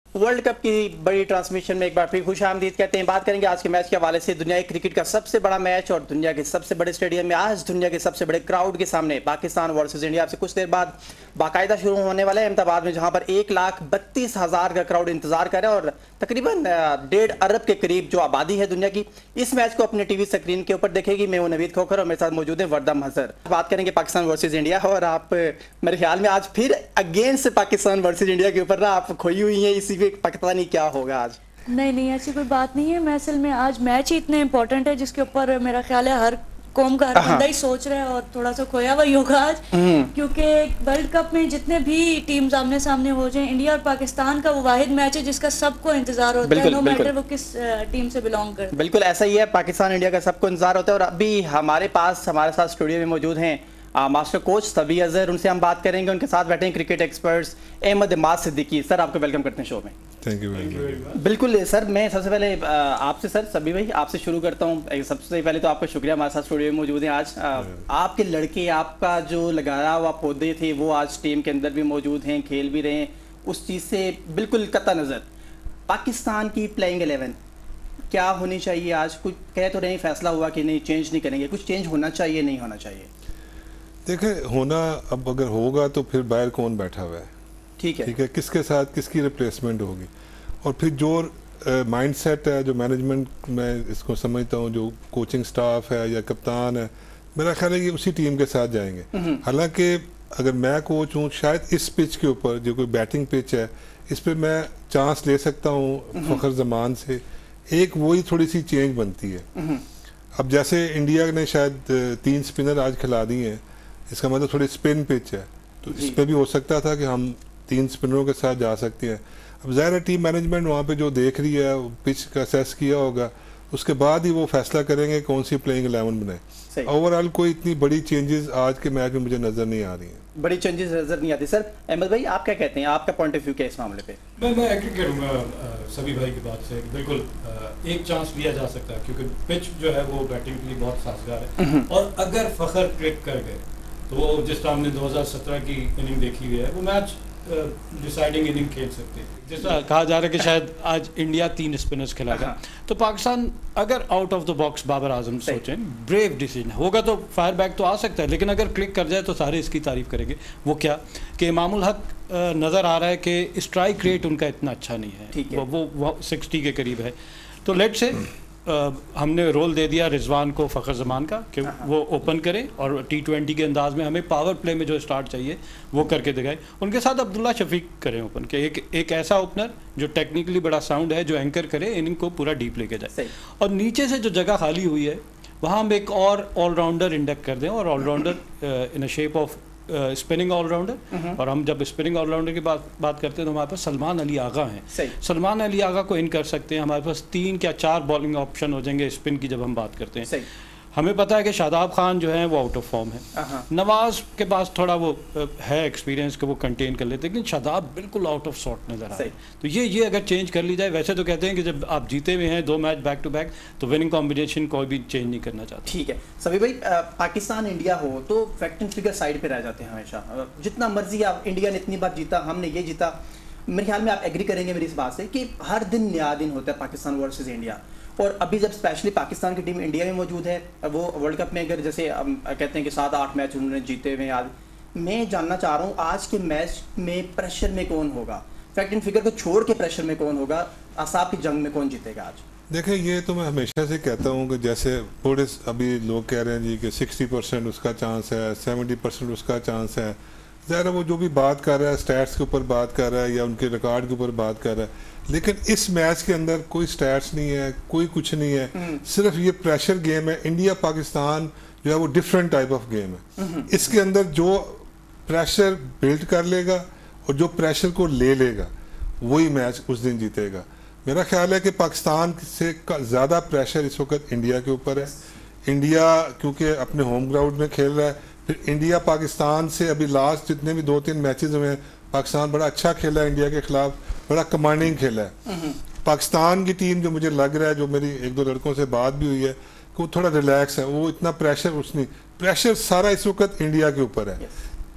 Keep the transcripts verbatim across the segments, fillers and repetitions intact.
World cup की बड़ी transmission में एक बार फिर खुश आमदीद कहते हैं। बात करेंगे आज के मैच के हवाले से। दुनिया क्रिकेट का सबसे बड़ा मैच और दुनिया के सबसे बड़े स्टेडियम में आज दुनिया के सबसे बड़े क्राउड के सामने पाकिस्तान वर्सेस इंडिया से कुछ देर बाद बाकायदा शुरू होने वाला है अहमदाबाद में, जहां पर एक लाख बत्तीस हजार का क्राउड इंतजार कर रहा है और तकरीबन डेढ़ अरब के करीब जो आबादी है दुनिया की इस मैच को अपने टीवी स्क्रीन के ऊपर देखेगी। मैं हूं नवीद खोखर और मेरे साथ मौजूद है वर्दा महजर। बात करेंगे पाकिस्तान वर्सेज इंडिया और आप मेरे ख्याल में आज फिर अगेंस्ट पाकिस्तान वर्सेज इंडिया के ऊपर ना आप खोई हुई हैं, इसी पे पता नहीं क्या होगा आज। नहीं नहीं ऐसी कोई बात नहीं है। मैं असल में आज मैच ही इतने इम्पोर्टेंट है जिसके ऊपर मेरा ख्याल है हर कौम का हर बंदा ही सोच रहा है और थोड़ा सा खोया हुआ होगा आज, क्योंकि वर्ल्ड कप में जितने भी टीम्स आमने सामने हो जाएं, इंडिया और पाकिस्तान का वो वाहिद मैच है जिसका सबको इंतजार होता है, नो मैटर वो किस टीम से बिलोंग करते हैं। बिल्कुल ऐसा ही है, पाकिस्तान इंडिया का सबको इंतजार होता है। और अभी हमारे पास हमारे साथ स्टूडियो में मौजूद हैं आ, मास्टर कोच सबी अजहर, उनसे हम बात करेंगे। उनके साथ बैठे हैं cricket experts Ahmed Imad Siddiqui. Sir आपको वेलकम करते हैं शो में। Thank you very much. बिल्कुल सर, मैं सबसे पहले आपसे सर सबी भाई आपसे शुरू करता हूँ। सबसे पहले तो आपका शुक्रिया हमारे साथ स्टूडियो में मौजूद हैं आज। आ, आपके लड़के आपका जो लगाया हुआ पौधे थे वो आज टीम के अंदर भी मौजूद हैं, खेल भी रहे हैं, उस चीज़ से बिल्कुल कतई नज़र। पाकिस्तान की प्लेइंग इलेवन क्या होनी चाहिए आज? कुछ कह तो नहीं फैसला हुआ कि नहीं चेंज नहीं करेंगे, कुछ चेंज होना चाहिए नहीं होना चाहिए? देखें होना, अब अगर होगा तो फिर बाहर कौन बैठा हुआ है, ठीक है ठीक है, किसके साथ किसकी रिप्लेसमेंट होगी, और फिर जो माइंडसेट है, जो मैनेजमेंट मैं इसको समझता हूँ, जो कोचिंग स्टाफ है या कप्तान है, मेरा ख्याल है कि उसी टीम के साथ जाएंगे। हालांकि अगर मैं कोच हूँ, शायद इस पिच के ऊपर जो कोई बैटिंग पिच है इस पर मैं चांस ले सकता हूँ फखर जमान से, एक वही थोड़ी सी चेंज बनती है। अब जैसे इंडिया ने शायद तीन स्पिनर आज खिला दिए हैं, इसका मतलब थोड़ी स्पिन पिच है, तो इस पर भी हो सकता था कि हम तीन स्पिनरों के साथ जा सकते हैं। अब ज़ाहिर है टीम मैनेजमेंट वहाँ पे जो देख रही है, पिच का असेस किया होगा, उसके बाद ही वो फैसला करेंगे कौन सी प्लेइंग इलेवन बनाए। ओवरऑल कोई इतनी बड़ी चेंजेस आज के मैच में मुझे नज़र नहीं आ रही हैं, बड़ी चेंजेस नज़र नहीं आती। सर अहमद भाई आप क्या कहते हैं, आपका पॉइंट ऑफ व्यू क्या है इस मामले पे? मैं मैं एग्री करूँगा सभी भाई की बात से। बिल्कुल एक चांस लिया जा सकता है क्योंकि पिच जो है वो बैटिंग के लिए बहुत साजगार है, और अगर फखर क्लिक कर गए तो वो जिस तरह हमने दो हज़ार सत्रह की इनिंग देखी हुई है वो मैच डिसाइडिंग इनिंग खेल सकते हैं। जैसा कहा जा रहा है कि शायद आज इंडिया तीन स्पिनर्स खिलाएगा, तो पाकिस्तान अगर out of the box Babar Azam सोचें, ब्रेव डिसीजन होगा तो फायर बैक तो आ सकता है, लेकिन अगर क्लिक कर जाए तो सारे इसकी तारीफ करेंगे। वो क्या कि इमामुल हक नज़र आ रहा है कि स्ट्राइक रेट उनका इतना अच्छा नहीं है, है। वो वो, वो सिक्सटी के करीब है, तो लेट से Uh, हमने रोल दे दिया रिजवान को फ़खर ज़मान का कि वो ओपन करें और टी ट्वेंटी के अंदाज में हमें पावर प्ले में जो स्टार्ट चाहिए वो करके दिखाए। उनके साथ अब्दुल्ला शफीक करें ओपन के, एक एक ऐसा ओपनर जो टेक्निकली बड़ा साउंड है, जो एंकर करे, इनिंग को पूरा डीप लेके जाए, और नीचे से जो जगह खाली हुई है वहाँ हम एक और ऑलराउंडर इंडेक्ट कर दें, और all rounder in a shape of spinning all rounder. और हम जब स्पिनिंग ऑलराउंडर की बात बात करते हैं तो हमारे पास सलमान अली आगा हैं। सलमान अली आगा को इन कर सकते हैं, हमारे पास तीन या चार बॉलिंग ऑप्शन हो जाएंगे स्पिन की जब हम बात करते हैं। हमें पता है कि शादाब खान जो है वो आउट ऑफ फॉर्म है, नवाज के पास थोड़ा वो है एक्सपीरियंस कि वो कंटेन कर लेते हैं, लेकिन शादाब बिल्कुल आउट ऑफ सॉर्ट नजर आ रहा है। तो ये ये अगर चेंज कर ली जाए, वैसे तो कहते हैं कि जब आप जीते हुए हैं दो मैच बैक टू बैक तो विनिंग कॉम्बिनेशन कोई भी चेंज नहीं करना चाहता। ठीक है सभी भाई, पाकिस्तान इंडिया हो तो फैक्ट एंड फिगर साइड पे रह जाते हैं हमेशा। जितना मर्जी आप, इंडिया ने इतनी बार जीता, हमने ये जीता, मेरे ख्याल में आप एग्री करेंगे मेरी इस बात से कि हर दिन नया दिन होता है पाकिस्तान वर्सेज इंडिया। और अभी जब स्पेशली पाकिस्तान की टीम इंडिया में मौजूद है, वो वर्ल्ड कप में अगर जैसे कहते हैं कि सात आठ मैच उन्होंने जीते हुए आज, मैं जानना चाह रहा हूँ आज के मैच में प्रेशर में कौन होगा, फैक्ट एंड फिगर को छोड़ के प्रेशर में कौन होगा, असाब की जंग में कौन जीतेगा आज? देखिए ये तो मैं हमेशा से कहता हूँ कि जैसे थोड़े अभी लोग कह रहे हैं जी कि सिक्सटी परसेंट उसका चांस है, सेवेंटी परसेंट उसका चांस है, ज़रा वो जो भी बात कर रहा है स्टैट्स के ऊपर बात कर रहा है या उनके रिकॉर्ड के ऊपर बात कर रहा है, लेकिन इस मैच के अंदर कोई स्टैट्स नहीं है, कोई कुछ नहीं है, सिर्फ ये प्रेशर गेम है। इंडिया पाकिस्तान जो है वो डिफरेंट टाइप ऑफ गेम है। इसके अंदर जो प्रेशर बिल्ड कर लेगा और जो प्रेशर को ले लेगा वही मैच उस दिन जीतेगा। मेरा ख्याल है कि पाकिस्तान से ज़्यादा प्रेशर इस वक्त इंडिया के ऊपर है। इंडिया क्योंकि अपने होम ग्राउंड में खेल रहा है, फिर इंडिया पाकिस्तान से अभी लास्ट जितने भी दो तीन मैचेस हुए हैं पाकिस्तान बड़ा अच्छा खेला है, इंडिया के खिलाफ बड़ा कमांडिंग खेला है। पाकिस्तान की टीम जो मुझे लग रहा है, जो मेरी एक दो लड़कों से बात भी हुई है, कि वो थोड़ा रिलैक्स है, वो इतना प्रेशर उस नहीं, प्रेशर सारा इस वक्त इंडिया के ऊपर है।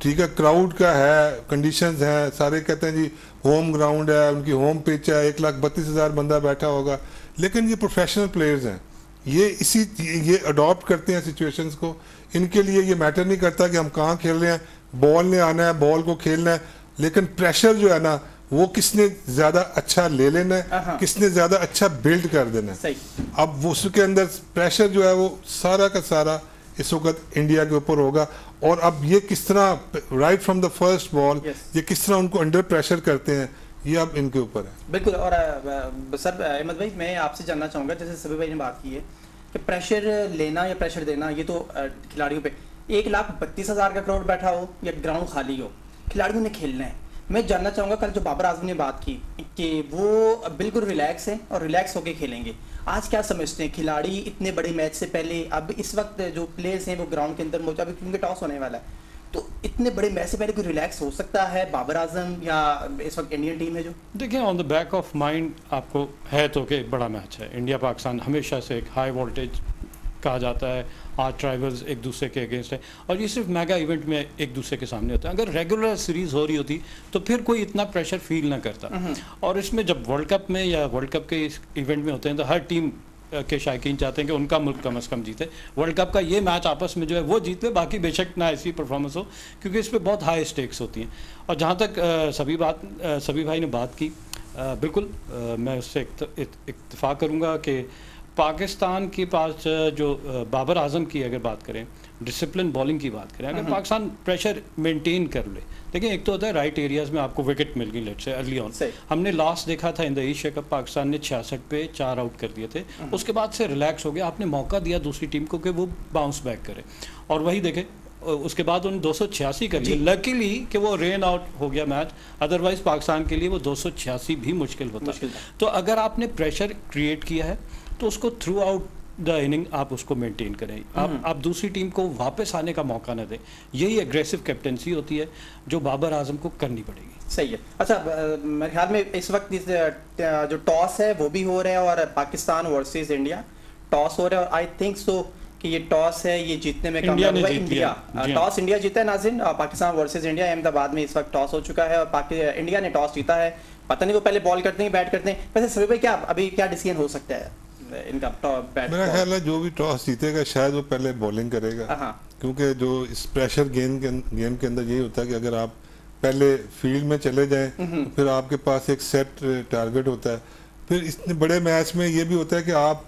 ठीक है, क्राउड का है, कंडीशंस हैं, सारे कहते हैं जी होम ग्राउंड है, उनकी होम पिच है, एक लाख बत्तीस हज़ार बंदा बैठा होगा, लेकिन ये प्रोफेशनल प्लेयर्स हैं, ये इसी ये अडॉप्ट करते हैं सिचुएशंस को। इनके लिए ये मैटर नहीं करता कि हम कहाँ खेल रहे हैं, बॉल ने आना है, बॉल को खेलना है, लेकिन प्रेशर जो है ना वो किसने ज़्यादा अच्छा ले लेना है, किसने ज़्यादा अच्छा बिल्ड कर देना है। सही। अब वो उसके अंदर प्रेशर जो है वो सारा का सारा इस वक्त इंडिया के ऊपर होगा, और अब ये किस तरह right from the first ball ये किस तरह उनको अंडर प्रेशर करते हैं, ये अब इनके ऊपर है। बिल्कुल। और आ, सर अहमद भाई, मैं आपसे जानना चाहूँगा, जैसे सभी भाई ने बात की है कि प्रेशर लेना या प्रेशर देना, ये तो खिलाड़ियों पे, एक लाख बत्तीस हज़ार का क्राउड बैठा हो या ग्राउंड खाली हो, खिलाड़ियों ने खेलना है। मैं जानना चाहूँगा, कल जो बाबर आजम ने बात की कि वो बिल्कुल रिलैक्स हैं और रिलैक्स होके खेलेंगे, आज क्या समझते हैं खिलाड़ी इतने बड़े मैच से पहले, अब इस वक्त जो प्लेयर्स हैं वो ग्राउंड के अंदर मौजूद, अभी क्योंकि टॉस होने वाला है, तो इतने बड़े मैच से पहले कोई रिलैक्स हो सकता है बाबर आजम या इस वक्त इंडियन टीम है जो? देखिए, on the back of mind आपको है तो कि बड़ा मैच है, इंडिया पाकिस्तान हमेशा से एक हाई वोल्टेज कहा जाता है, आज ट्राइबल्स एक दूसरे के अगेंस्ट है, और ये सिर्फ मेगा इवेंट में एक दूसरे के सामने होता है। अगर रेगुलर सीरीज हो रही होती तो फिर कोई इतना प्रेशर फील ना करता, और इसमें जब वर्ल्ड कप में या वर्ल्ड कप के इस इवेंट में होते हैं तो हर टीम के शायकीन चाहते हैं कि उनका मुल्क कम अज़ कम जीते। वर्ल्ड कप का ये मैच आपस में जो है वो जीत ले, बाकी बेशक ना ऐसी परफॉर्मेंस हो, क्योंकि इस पर बहुत हाई स्टेक्स होती हैं। और जहाँ तक आ, सभी बात आ, सभी भाई ने बात की, आ, बिल्कुल आ, मैं उससे इत्तेफाक करूँगा कि पाकिस्तान के पास जो बाबर आजम की अगर बात करें, डिसिप्लिन बॉलिंग की बात करें, अगर पाकिस्तान प्रेशर मेंटेन कर ले, देखिए एक तो होता है राइट एरियाज में आपको विकेट मिल गई, लेट से अर्ली ऑन, हमने लास्ट देखा था in the Asia cup, Pakistan ने छियासठ पे चार आउट कर दिए थे, उसके बाद से रिलैक्स हो गया, आपने मौका दिया दूसरी टीम को कि वो बाउंस बैक करे, और वही देखे उसके बाद उन्होंने दो सौ छियासी कर लिया, लकीली कि वो रेन आउट हो गया मैच, अदरवाइज पाकिस्तान के लिए वो दो सौ छियासी भी मुश्किल होता है। तो अगर आपने प्रेशर क्रिएट किया है तो उसको थ्रू आउट द इनिंग आप उसको मेंटेन करें, आप आप दूसरी टीम को वापस आने का मौका न दें, यही एग्रेसिव कैप्टनसी होती है जो बाबर आजम को करनी पड़ेगी। सही है। अच्छा, मेरे ख्याल में इस वक्त इस जो टॉस है वो भी हो रहा है, और पाकिस्तान वर्सेस इंडिया टॉस हो रहा है, और आई थिंक सो कि ये टॉस है ये जीतने में कामयाब हुआ इंडिया, टॉस इंडिया जीता है नाज़रीन, पाकिस्तान वर्सेस इंडिया अहमदाबाद में इस वक्त टॉस हो चुका है, और इंडिया ने टॉस जीता है, पता नहीं वो पहले बॉल करते हैं बैट करते हैं, वैसे सभी भाई क्या अभी क्या डिसीजन हो सकता है इनका? बैट मेरा ख्याल है जो भी टॉस जीतेगा शायद वो पहले बॉलिंग करेगा, क्योंकि जो इस प्रेशर गेम के गेम के अंदर यही होता है कि अगर आप पहले फील्ड में चले जाएं तो फिर आपके पास एक सेट टारगेट होता है, फिर इतने बड़े मैच में ये भी होता है कि आप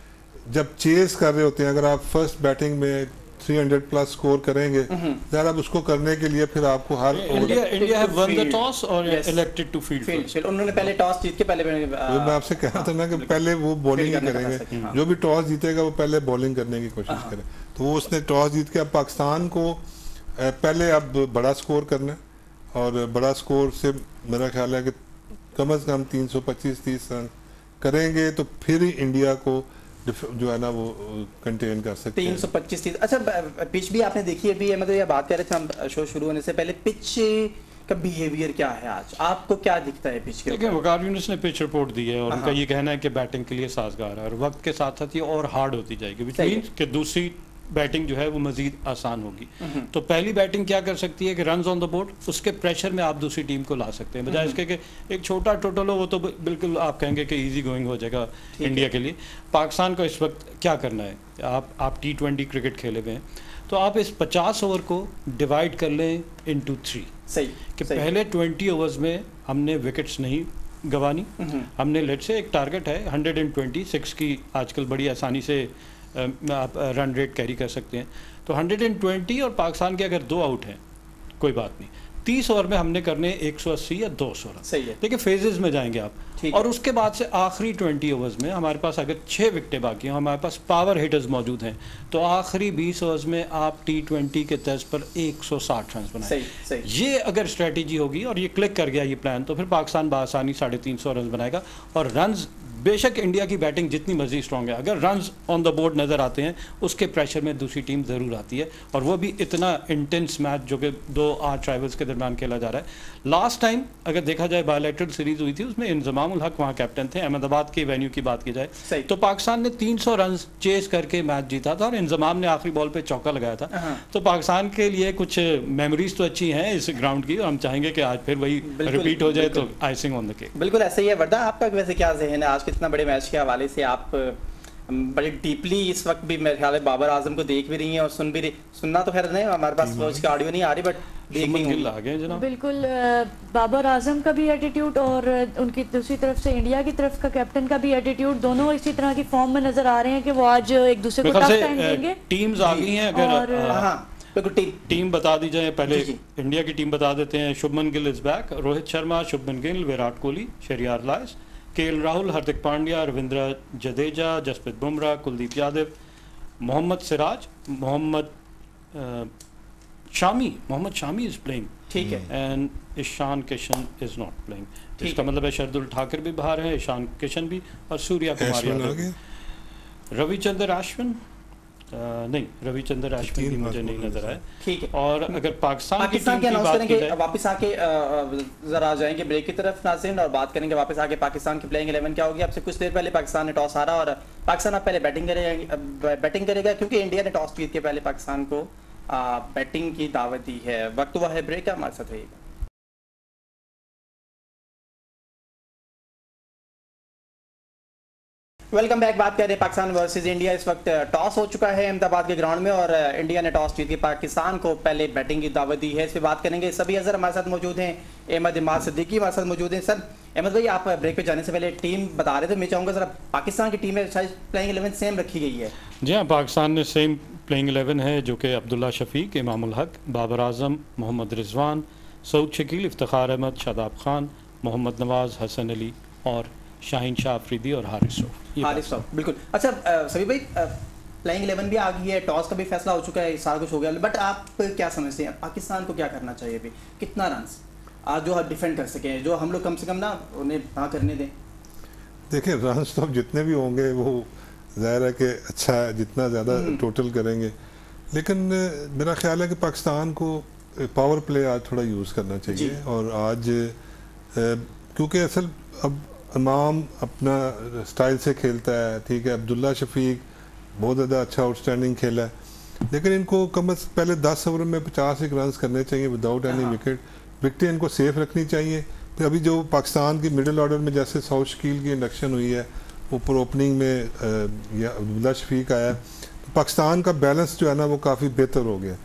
जब चेस कर रहे होते हैं, अगर आप फर्स्ट बैटिंग में तीन सौ प्लस स्कोर करेंगे, यार अब उसको करने के लिए फिर आपको हर India India have won the toss और इलेक्टेड टू फील्ड फील्ड, उन्होंने पहले टॉस जीत के पहले मैं आपसे कह रहा था ना कि पहले वो बॉलिंग ही करेंगे, जो भी टॉस जीतेगा वो पहले बॉलिंग करने की कोशिश करे, तो वो उसने टॉस जीत के अब पाकिस्तान को पहले अब बड़ा स्कोर करना है, और बड़ा स्कोर से मेरा ख्याल है कि कम अज़ कम तीन सौ पच्चीस तीस रन करेंगे तो फिर ही इंडिया को जो है ना वो कंटेन कर सकते हैं। तीन सौ पच्चीस तीस। अच्छा, पिच भी आपने देखी अभी, मतलब ये बात कर रहे थे हम शो शुरू होने से पहले, पिच का बिहेवियर क्या है आज, आपको क्या दिखता है पिच के? देखिए, वकार यूनुस ने पिच रिपोर्ट दी है और उनका ये कहना है कि बैटिंग के लिए साजगार है, और वक्त के साथ साथ ये और हार्ड होती जाएगी, विच मीन्स कि दूसरी बैटिंग जो है वो मजीद आसान होगी। तो पहली बैटिंग क्या कर सकती है कि रन्स ऑन द बोर्ड, उसके प्रेशर में आप दूसरी टीम को ला सकते हैं, बजाय इसके कि एक छोटा टोटल हो, वो तो बिल्कुल आप कहेंगे कि इजी गोइंग हो जाएगा इंडिया के लिए। पाकिस्तान को इस वक्त क्या करना है, आप आप टी ट्वेंटी क्रिकेट खेले हुए हैं, तो आप इस पचास ओवर को डिवाइड कर लें इनटू थ्री, सही कि सही। पहले ट्वेंटी ओवर्स में हमने विकेट्स नहीं गंवानी, हमने लेट से एक टारगेट है हंड्रेड एंड ट्वेंटी सिक्स की, आजकल बड़ी आसानी से आप रन रेट कैरी कर सकते हैं, तो हंड्रेड एंड ट्वेंटी, और पाकिस्तान के अगर दो आउट हैं कोई बात नहीं, तीस ओवर में हमने करने एक सौ अस्सी या दो सौ रन, सही है। देखिए फेजेस में जाएंगे आप, और उसके बाद से आखिरी ट्वेंटी ओवर्स में हमारे पास अगर छः विकेटें बाकी हैं, हमारे पास पावर हिटर्स मौजूद हैं, तो आखिरी बीस ओवर्स में आप टी ट्वेंटी के तर्ज पर एक सौ साठ रन बनाएं। ये अगर स्ट्रेटेजी होगी और ये क्लिक कर गया ये प्लान, तो फिर पाकिस्तान बआसानी साढ़े तीन सौ रन बनाएगा, और रन बेशक इंडिया की बैटिंग जितनी मर्जी स्ट्रांग है, अगर रन्स ऑन द बोर्ड नज़र आते हैं उसके प्रेशर में दूसरी टीम ज़रूर आती है, और वो भी इतना इंटेंस मैच जो कि दो आर्च राइवल्स के दरमियान खेला जा रहा है। लास्ट टाइम अगर देखा जाए बायलैटरल सीरीज हुई थी, उसमें इंजमाम उल हक वहाँ कैप्टन थे, अहमदाबाद के वेन्यू की बात की जाए तो पाकिस्तान ने तीन सौ रन चेस करके मैच जीता था और इंजमाम ने आखिरी बॉल पे चौका लगाया था। तो पाकिस्तान के लिए कुछ मेमोरीज तो अच्छी हैं इस ग्राउंड की, और हम चाहेंगे कि आज फिर वही रिपीट हो जाए तो आइसिंग ऑन द केक। बिल्कुल ऐसा ही है। वर्दा, आपका वैसे क्या जहन है आज कितना बड़े मैच के हवाले से? आप बड़े डीपली इस वक्त भी मेरे ख्याल है बाबर आजम को देख भी रही हैं और सुन भी रही, सुनना तो खैर नहीं, हमारे पास उसकी ऑडियो नहीं आ रही, बट देख रही आ गए जनाब। बिल्कुल, बाबर आजम का भी एटीट्यूड और उनकी दूसरी तरफ से इंडिया की तरफ का कैप्टन का भी एटीट्यूड, दोनों इसी तरह की फॉर्म में नजर आ रहे हैं कि वो आज एक दूसरे को टफ टाइम देंगे। टीम्स आ गई हैं, अगर हाँ टीम टीम बता दी जाए, पहले इंडिया की टीम बता देते हैं। Shubman Gill is back, Rohit Sharma, Shubman Gill, Virat Kohli, Shreyas Iyer, KL Rahul, Hardik Pandya, Ravindra Jadeja, Jasprit Bumrah, Kuldeep Yadav, Mohammed Siraj, Mohammed Shami Mohammed Shami is playing, ठीक है, and Ishan Kishan is not playing. इसका मतलब है शरदुल ठाकुर भी बाहर है, ईशान किशन भी, और सूर्या कुमार यादव। रविचंद्र अश्विन नहीं, रविचंद्र अश्विन भी मुझे नहीं नजर आए, ठीक है। और अगर पाकिस्तान पाकिस्तान की अनाउंस करेंगे, वापस आके जरा आ जाएंगे ब्रेक की तरफ नाज़रीन, और बात करेंगे वापस आके पाकिस्तान की प्लेइंग इलेवन क्या होगी। आपसे कुछ देर पहले पाकिस्तान ने टॉस हारा और पाकिस्तान अब पहले बैटिंग करेगा बैटिंग करेगा क्योंकि इंडिया ने टॉस जीत के पहले पाकिस्तान को बैटिंग की दावत दी है। वक्त हुआ है ब्रेक का, हमारे साथ रहिएगा। Welcome back. बात कर रहे हैं पाकिस्तान वर्सेस इंडिया। इस वक्त टॉस हो चुका है अहमदाबाद के ग्राउंड में और इंडिया ने टॉस जीत के पाकिस्तान को पहले बैटिंग की दावत दी है। इस पर बात करेंगे। सभी अजहर हमारे साथ मौजूद हैं, अहमद इमाद सिद्दीकी हमारे साथ मौजूद हैं। सर अहमद भाई, आप ब्रेक पे जाने से पहले टीम बता रहे थे, मैं चाहूँगा जरा पाकिस्तान की टीम में शायद प्लेइंग इलेवन सेम रखी गई है। जी हाँ, पाकिस्तान ने सेम प्लेइंग इलेवन है जो कि अब्दुल्ला शफीक, इमाम उल हक, बाबर आजम, मोहम्मद रिजवान, सऊद शकील, इफ्तिखार अहमद, शादाब खान, मोहम्मद नवाज, हसन अली और शाहीन शाह अफरीदी और हारिस रऊफ। हारिस रऊफ, बिल्कुल। अच्छा सभी भाई, प्लेइंग इलेवन भी आ गई है, टॉस का भी फैसला हो चुका है, सारा कुछ हो गया, बट आप क्या समझते हैं पाकिस्तान को क्या करना चाहिए अभी? कितना रन आज जो डिफेंड कर सकें, जो हम लोग कम से कम ना उन्हें ना करने दें? देखिए, रन तो जितने भी होंगे वो ज़ाहिर है कि अच्छा है, जितना ज़्यादा टोटल करेंगे, लेकिन मेरा ख्याल है कि पाकिस्तान को पावर प्ले आज थोड़ा यूज़ करना चाहिए। और आज क्योंकि असल अब इमाम अपना स्टाइल से खेलता है, ठीक है, अब्दुल्ला शफीक बहुत ज़्यादा अच्छा आउटस्टैंडिंग खेला है, लेकिन इनको कम से पहले दस ओवर में पचास एक रन करने चाहिए विदाउट एनी विकेट। विकेटें इनको सेफ रखनी चाहिए। फिर अभी जो पाकिस्तान की मिडिल ऑर्डर में जैसे सऊद शकील की इंडक्शन हुई है, ऊपर ओपनिंग में या अब्दुल्ला शफीक आया, तो पाकिस्तान का बैलेंस जो है ना वो काफ़ी बेहतर हो गया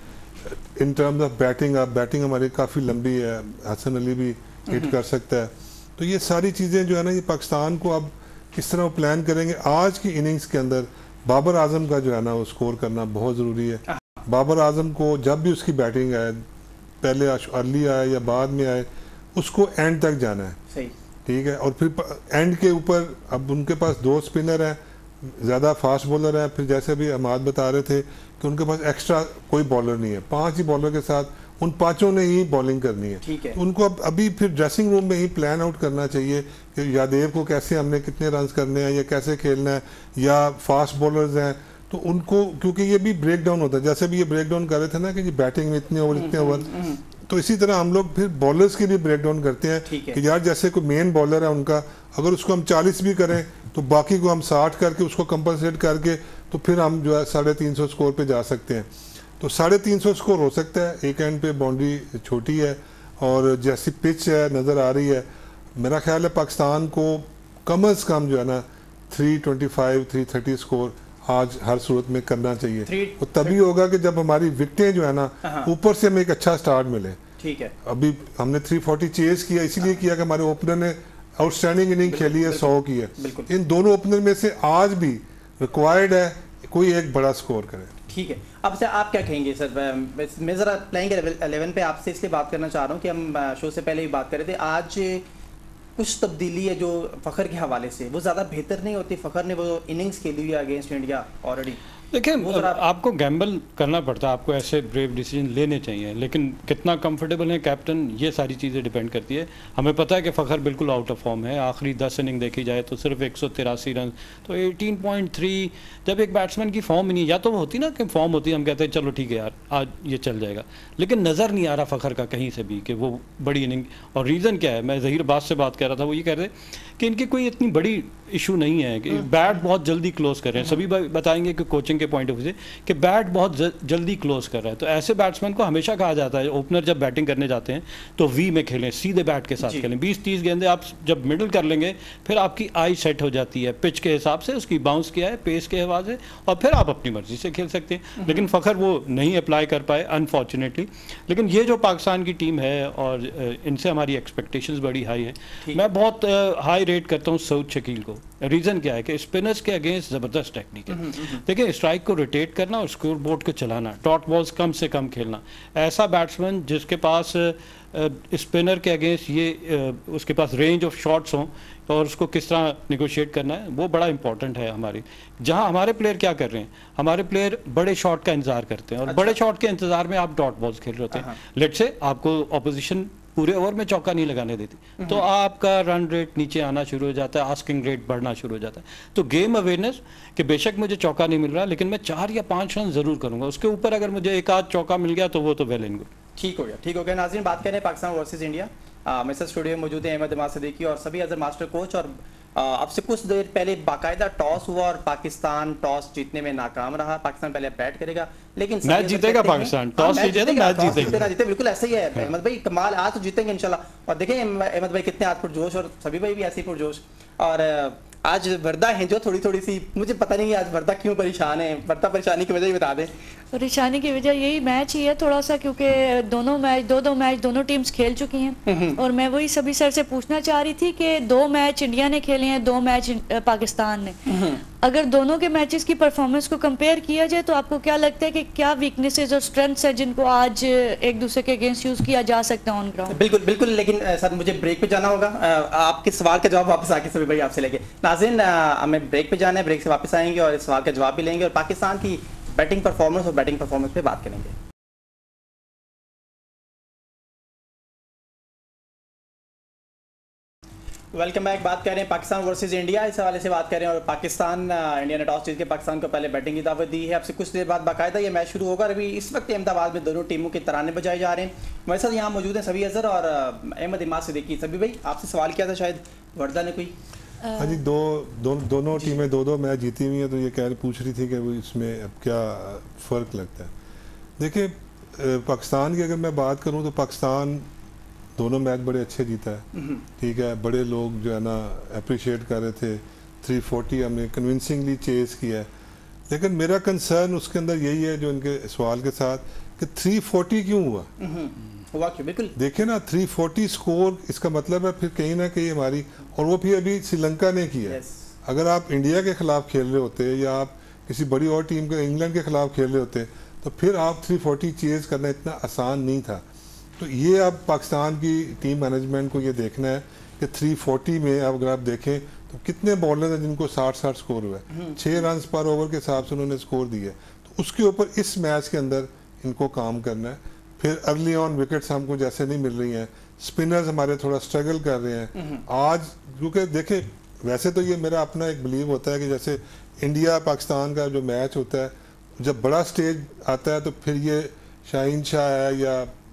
इन टर्म्स ऑफ बैटिंग। अब बैटिंग हमारी काफ़ी लंबी है, हसन अली भी हिट कर सकता है। तो ये सारी चीज़ें जो है ना, ये पाकिस्तान को अब किस तरह वो प्लान करेंगे। आज की इनिंग्स के अंदर बाबर आजम का जो है ना वो स्कोर करना बहुत ज़रूरी है। बाबर आजम को जब भी उसकी बैटिंग आए, पहले अर्ली आए या बाद में आए, उसको एंड तक जाना है, सही, ठीक है। और फिर एंड के ऊपर अब उनके पास दो स्पिनर हैं, ज़्यादा फास्ट बॉलर हैं, फिर जैसे अभी अहमद बता रहे थे कि उनके पास एक्स्ट्रा कोई बॉलर नहीं है, पाँच ही बॉलर के साथ उन पांचों ने ही बॉलिंग करनी है, ठीक है। उनको अब अभी फिर ड्रेसिंग रूम में ही प्लान आउट करना चाहिए कि यादेव को कैसे हमने कितने रन करने हैं या कैसे खेलना है, या फास्ट बॉलर्स हैं तो उनको, क्योंकि ये भी ब्रेक डाउन होता है, जैसे भी ये ब्रेक डाउन कर रहे थे ना कि जी बैटिंग में इतने ओवर इतने ओवर, तो इसी तरह हम लोग फिर बॉलर्स के लिए ब्रेक डाउन करते हैं कि यार जैसे कोई मेन बॉलर है उनका, अगर उसको हम चालीस भी करें तो बाकी को हम साठ करके उसको कंपनसेट करके तो फिर हम जो है साढ़े तीन सौ स्कोर पे जा सकते हैं। तो साढ़े तीन सौ स्कोर हो सकता है, एक एंड पे बाउंड्री छोटी है और जैसी पिच है नज़र आ रही है, मेरा ख्याल है पाकिस्तान को कम अज़ कम जो है ना three twenty five three thirty score आज हर सूरत में करना चाहिए। वो तभी होगा कि जब हमारी विकेटें जो है ना ऊपर से हमें एक अच्छा स्टार्ट मिले, ठीक है। अभी हमने थ्री फोर्टी चेज किया, इसीलिए किया कि हमारे ओपनर ने आउटस्टैंडिंग इनिंग खेली है, सौ की है। इन दोनों ओपनर में से आज भी रिक्वायर्ड है कोई एक बड़ा स्कोर करे, ठीक है। अब से आप क्या कहेंगे सर? मैं ज़रा प्लेइंग इलेवन पे आपसे इसलिए बात करना चाह रहा हूँ कि हम शो से पहले ही बात कर रहे थे, आज कुछ तब्दीली है जो फ़खर के हवाले से, वो ज़्यादा बेहतर नहीं होती? फ़खर ने वो इनिंग्स खेली हुई है अगेंस्ट इंडिया ऑलरेडी, देखिए आपको गैम्बल करना पड़ता है, आपको ऐसे ब्रेव डिसीजन लेने चाहिए, लेकिन कितना कंफर्टेबल है कैप्टन ये सारी चीज़ें डिपेंड करती है। हमें पता है कि फ़खर बिल्कुल आउट ऑफ फॉर्म है, आखिरी दस इनिंग देखी जाए तो सिर्फ एक सौ तिरासी रन, तो अठारह पॉइंट तीन जब एक बैट्समैन की फॉर्म ही नहीं, या तो वो होती ना कि फॉर्म होती है हम कहते हैं चलो ठीक है यार आज ये चल जाएगा, लेकिन नज़र नहीं आ रहा फ़खर का कहीं से भी कि वो बड़ी इनिंग। और रीज़न क्या है, मैं ज़हीर बात से बात कर रहा था, वो ये कह रहे कि इनकी कोई इतनी बड़ी इशू नहीं है कि बैट बहुत जल्दी क्लोज कर रहे हैं। सभी बताएंगे कि कोचिंग के पॉइंट ऑफ व्यू से कि बैट बहुत जल्दी क्लोज कर रहा है, तो ऐसे बैट्समैन को हमेशा कहा जाता है ओपनर जब बैटिंग करने जाते हैं तो वी में खेलें, सीधे बैट के साथ खेलें। बीस तीस गेंदे आप जब मिडिल कर लेंगे फिर आपकी आई सेट हो जाती है पिच के हिसाब से, उसकी बाउंस किया है पेस के हिसाब से, और फिर आप अपनी मर्जी से खेल सकते हैं। लेकिन फ़खर वो नहीं अप्लाई कर पाए अनफॉर्चुनेटली। लेकिन ये जो पाकिस्तान की टीम है और इनसे हमारी एक्सपेक्टेशंस बड़ी हाई है, मैं बहुत हाई रेट करता हूँ सऊद शकील को। रीज़न क्या है कि स्पिनर्स के अगेंस्ट ज़बरदस्त टेक्निक है। देखिए स्ट्राइक को रोटेट करना और स्कोर बोर्ड को चलाना, डॉट बॉल्स कम से कम खेलना, ऐसा बैट्समैन जिसके पास स्पिनर के अगेंस्ट ये उसके पास रेंज ऑफ शॉट्स हों और उसको किस तरह निगोशिएट करना है, वो बड़ा इंपॉर्टेंट है हमारी। जहां हमारे प्लेयर क्या कर रहे हैं, हमारे प्लेयर बड़े शॉट का इंतजार करते हैं और अच्छा। बड़े शॉट के इंतजार में आप डॉट बॉल्स खेल रहे होते हैं। लेट से आपको ऑपोजिशन पूरे ओवर में चौका नहीं लगाने देती तो आपका रन रेट नीचे आना शुरू हो जाता है, आस्किंग रेट बढ़ना शुरू हो जाता है। तो गेम अवेयरनेस कि बेशक मुझे चौका नहीं मिल रहा लेकिन मैं चार या पांच रन जरूर करूंगा, उसके ऊपर अगर मुझे एक आध चौका मिल गया तो वो तो वेल एंड गुड। ठीक हो गया, ठीक हो गया। नाज़रीन बात करें पाकिस्तान वर्सेस इंडिया, मेरे साथ स्टूडियो में मौजूद है अहमद इमाद सिद्दीकी और सभी अजहर मास्टर कोच। और अब से कुछ देर पहले बाकायदा टॉस हुआ और पाकिस्तान टॉस जीतने में नाकाम रहा। पाकिस्तान पहले बैट करेगा लेकिन मैच जीतेगा पाकिस्तान, टॉस जीते तो मैच जीतेगा, जीते बिल्कुल ऐसा ही है अहमद भाई, कमाल आज तो जीतेंगे इंशाल्लाह। और देखें अहमद भाई कितने आज पुरजोश और सभी भाई भी ऐसे ही पुरजोश। और आज वर्दा है जो थोड़ी थोड़ी सी, मुझे पता नहीं आज वर्दा क्यों परेशान है, वर्दा परेशानी की वजह ही बता दें। परेशानी की वजह यही मैच ही है थोड़ा सा, क्योंकि दोनों मैच दो दो मैच दोनों टीम्स खेल चुकी हैं और मैं वही सभी सर से पूछना चाह रही थी कि दो मैच इंडिया ने खेले हैं, दो मैच पाकिस्तान ने, अगर दोनों के मैचेस की परफॉर्मेंस को कंपेयर किया जाए तो आपको क्या लगता है कि क्या वीकनेसेस और स्ट्रेंथ्स है जिनको आज एक दूसरे के अगेंस्ट यूज किया जा सकता है ऑन ग्राउंड? बिल्कुल बिल्कुल, लेकिन सर मुझे ब्रेक पे जाना होगा, आपके सवाल का जवाब वापस आके सभी भाई आपसे लेके। नाज़रीन हमें ब्रेक पे जाना है, ब्रेक से वापस आएंगे और इस सवाल का जवाब भी लेंगे और पाकिस्तान की बैटिंग परफॉर्मेंस और बैटिंग परफॉर्मेंस पे बात करेंगे। Welcome back. बात कर रहे हैं पाकिस्तान वर्सेस इंडिया, इस हवाले से बात कर रहे हैं। और पाकिस्तान इंडिया ने टॉस जीत के पाकिस्तान को पहले बैटिंग की दावत दी है। अब से कुछ देर बाद बाकायदा ये मैच शुरू होगा। अभी इस वक्त अहमदाबाद में दोनों टीमों के तराने बजाए जा रहे हैं। मेरे साथ यहाँ मौजूद हैं सभी अजहर और अहमद इमाद सिद्दीकी। सभी भाई आपसे सवाल किया था शायद वर्दा ने कोई। हाँ जी, दो, दो दोनों टीमें दो दो मैच जीती हुई हैं, तो ये कह पूछ रही थी कि वो इसमें अब क्या फ़र्क लगता है। देखिए पाकिस्तान की अगर मैं बात करूँ तो पाकिस्तान दोनों मैच बड़े अच्छे जीता है, ठीक है। बड़े लोग जो है ना अप्रिशिएट कर रहे थे, तीन सौ चालीस हमने कन्विंसिंगली चेस किया है। लेकिन मेरा कंसर्न उसके अंदर यही है जो इनके सवाल के साथ कि तीन सौ चालीस क्यों हुआ हुआ क्यों? बिल्कुल देखिए ना, तीन सौ चालीस स्कोर, इसका मतलब है फिर कहीं ना कहीं हमारी, और वो भी अभी श्रीलंका ने किया है। अगर आप इंडिया के खिलाफ खेल रहे होते या आप किसी बड़ी और टीम के इंग्लैंड के खिलाफ खेल रहे होते तो फिर आप तीन सौ चालीस चेज करना इतना आसान नहीं था। तो ये अब पाकिस्तान की टीम मैनेजमेंट को ये देखना है कि तीन सौ चालीस में अब अगर आप देखें तो कितने बॉलर हैं जिनको साठ साठ स्कोर हुआ है, छः रन पर ओवर के हिसाब से उन्होंने स्कोर दिए। तो उसके ऊपर इस मैच के अंदर इनको काम करना है। फिर अर्ली ऑन विकेट्स हमको जैसे नहीं मिल रही हैं, स्पिनर्स हमारे थोड़ा स्ट्रगल कर रहे हैं आज, क्योंकि देखें वैसे तो ये मेरा अपना एक बिलीव होता है कि जैसे इंडिया पाकिस्तान का जो मैच होता है, जब बड़ा स्टेज आता है तो फिर ये शाहीन शाह है या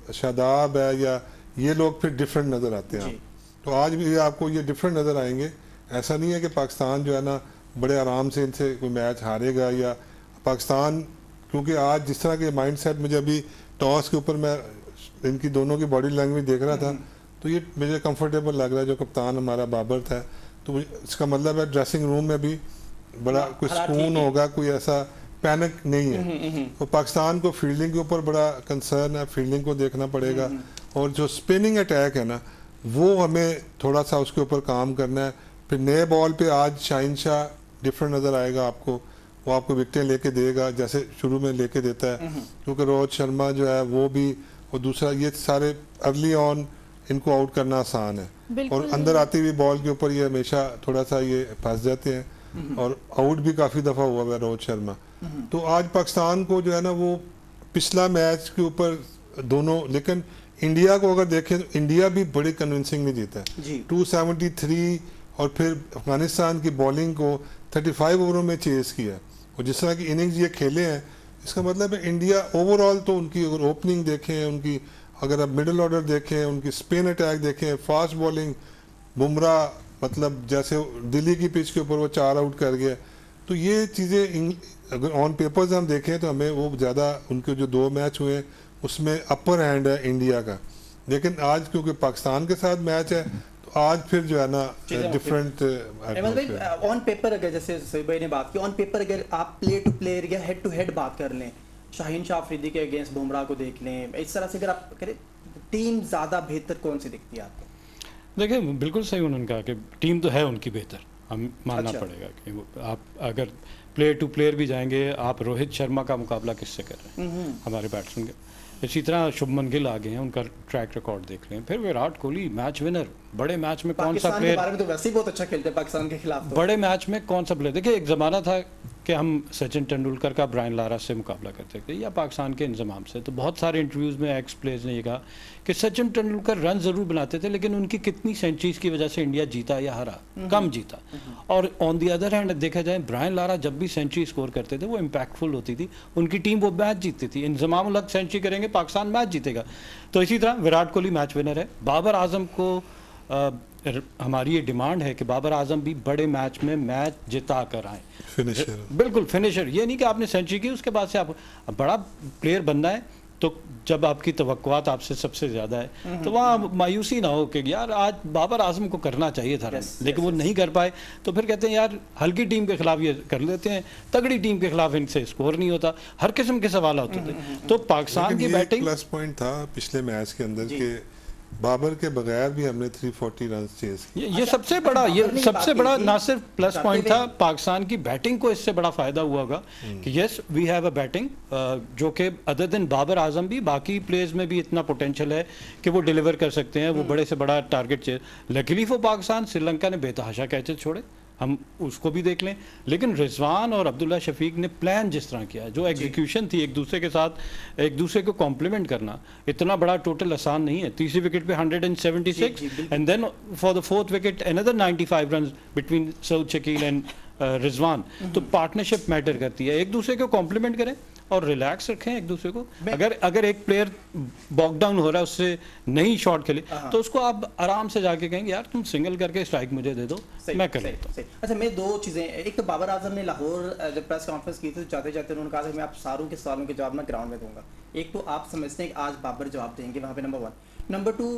शादाब है या ये लोग फिर डिफरेंट नज़र आते हैं। तो आज भी आपको ये डिफरेंट नज़र आएंगे। ऐसा नहीं है कि पाकिस्तान जो है ना बड़े आराम से इनसे कोई मैच हारेगा, या पाकिस्तान, क्योंकि आज जिस तरह के माइंड सेट मुझे अभी टॉस के ऊपर मैं इनकी दोनों की बॉडी लैंग्वेज देख रहा था तो ये मुझे कंफर्टेबल लग रहा है। जो कप्तान हमारा बाबर था, तो इसका मतलब है ड्रेसिंग रूम में भी बड़ा कोई सुकून होगा, कोई ऐसा पैनिक नहीं है। तो पाकिस्तान को फील्डिंग के ऊपर बड़ा कंसर्न है, फील्डिंग को देखना पड़ेगा। और जो स्पिनिंग अटैक है ना, वो हमें थोड़ा सा उसके ऊपर काम करना है। फिर नए बॉल पे आज शाहीन शाह डिफरेंट नज़र आएगा आपको, वो आपको विकेटें लेके देगा जैसे शुरू में लेके देता है, क्योंकि रोहित शर्मा जो है वो भी, और दूसरा ये सारे अर्ली ऑन इनको आउट करना आसान है, और अंदर आती हुई बॉल के ऊपर ये हमेशा थोड़ा सा ये फंस जाते हैं, और आउट भी काफ़ी दफ़ा हुआ है रोहित शर्मा। तो आज पाकिस्तान को जो है ना वो पिछला मैच के ऊपर दोनों, लेकिन इंडिया को अगर देखें तो इंडिया भी बड़े कन्विंसिंगली जीता है। टू सेवेंटी थ्री और फिर अफगानिस्तान की बॉलिंग को पैंतीस ओवरों में चेस किया, और जिस तरह की इनिंग्स ये खेले हैं, इसका मतलब है इंडिया ओवरऑल तो उनकी अगर ओपनिंग देखें, उनकी अगर आप मिडिल ऑर्डर देखें, उनकी स्पिन अटैक देखें, फास्ट बॉलिंग, बुमराह मतलब जैसे दिल्ली की पिच के ऊपर वो चार आउट कर गया, तो ये चीज़ें अगर ऑन पेपर्स हम देखें तो हमें वो ज़्यादा, उनके जो दो मैच हुए उसमें अपर हैंड है इंडिया का। लेकिन आज क्योंकि पाकिस्तान के साथ मैच है तो आज फिर जो है ना डिफरेंट ऑन पेपर अगर जैसे सईद भाई ने बात की, ऑन पेपर अगर आप प्ले टू प्लेयर या हेड टू हेड बात कर लें, शाहीन शाह अफरीदी के अगेंस्ट बुमराह को देख लें, इस तरह से अगर आप करें टीम ज़्यादा बेहतर कौन सी दिखती है आपको? देखिए बिल्कुल सही उन्होंने कहा कि टीम तो है उनकी बेहतर, हम मानना अच्छा। पड़ेगा कि आप अगर प्लेयर टू प्लेयर भी जाएंगे, आप रोहित शर्मा का मुकाबला किससे कर रहे हैं हमारे बैट्समैन के, इसी तरह शुभमन गिल आ गए हैं, उनका ट्रैक रिकॉर्ड देख लें, फिर विराट कोहली मैच विनर, बड़े मैच में कौन सा प्लेयर, बारे में तो वैसे ही बहुत अच्छा खेलते हैं पाकिस्तान के खिलाफ, तो। बड़े मैच में कौन सा प्लेयर, देखिए एक ज़माना था कि हम सचिन तेंदुलकर का ब्रायन लारा से मुकाबला करते थे या पाकिस्तान के इंतजाम से, तो बहुत सारे इंटरव्यूज़ में एक्स प्लेयर्स ने ये कहा कि सचिन तेंदुलकर रन ज़रूर बनाते थे, लेकिन उनकी कितनी सेंचुरीज की वजह से इंडिया जीता या हरा, कम जीता। और ऑन दी अदर हैंड देखा जाए, ब्रायन लारा जब भी सेंचुरी स्कोर करते थे वो इम्पैक्टफुल होती थी, उनकी टीम वो मैच जीतती थी। इंतजाम अलग सेंचुरी करेंगे, पाकिस्तान मैच जीतेगा। तो इसी तरह विराट कोहली मैच विनर है। बाबर आजम को आ, हमारी ये डिमांड है कि बाबर आजम भी बड़े मैच में मैच जिता कर आए, फिनिशर, बिल्कुल फिनिशर। ये नहीं कि आपने सेंचुरी की उसके बाद से आप बड़ा प्लेयर बनना है, तो जब आपकी तवक्कुआत आपसे सबसे ज़्यादा है तो वहाँ मायूसी ना हो कि यार आज बाबर आजम को करना चाहिए था, yes, लेकिन yes, वो yes. नहीं कर पाए, तो फिर कहते हैं यार हल्की टीम के खिलाफ ये कर लेते हैं, तगड़ी टीम के खिलाफ इनसे स्कोर नहीं होता, हर किस्म के सवाल होते थे। तो पाकिस्तान की बैटिंग प्लस पॉइंट था पिछले मैच के अंदर के बाबर के बगैर भी हमने तीन सौ चालीस रन चेज किए। ये, ये सबसे बड़ा ये सबसे बड़ा ना सिर्फ प्लस पॉइंट था, पाकिस्तान की बैटिंग को इससे बड़ा फायदा हुआ होगा कि yes we have a batting जो कि अदर देन बाबर आजम भी बाकी प्लेयर्स में भी इतना पोटेंशियल है कि वो डिलीवर कर सकते हैं, वो बड़े से बड़ा target chase. Luckily for Pakistan Sri Lanka ने बेतहाशा कैचेस छोड़े, हम उसको भी देख लें, लेकिन रिजवान और अब्दुल्ला शफीक ने प्लान जिस तरह किया, जो एग्जीक्यूशन थी एक दूसरे के साथ एक दूसरे को कॉम्प्लीमेंट करना, इतना बड़ा टोटल आसान नहीं है। तीसरी विकेट पे एक सौ छिहत्तर and then for the fourth wicket another पचानवे run between Saud Shakeel and Rizwan. तो पार्टनरशिप मैटर करती है, एक दूसरे को कॉम्प्लीमेंट करें और रिलैक्स रखें एक दूसरे को। अगर अगर एक प्लेयर बॉक डाउन हो रहा है, उससे नहीं शॉट खेले, तो उसको आप आराम से जाके कहेंगे यार तुम सिंगल करके स्ट्राइक मुझे दे दो, मैं कर लेता हूं। अच्छा, मैं दो चीज़ें, एक तो बाबर आजम ने लाहौर जब प्रेस कॉन्फ्रेंस की थी तो जाते जाते उन्होंने कहा कि मैं आप सारों के सवालों के जवाब मैं ग्राउंड में दूंगा। एक तो आप समझते हैं कि आज बाबर जवाब देंगे वहाँ पे, नंबर वन। नंबर टू,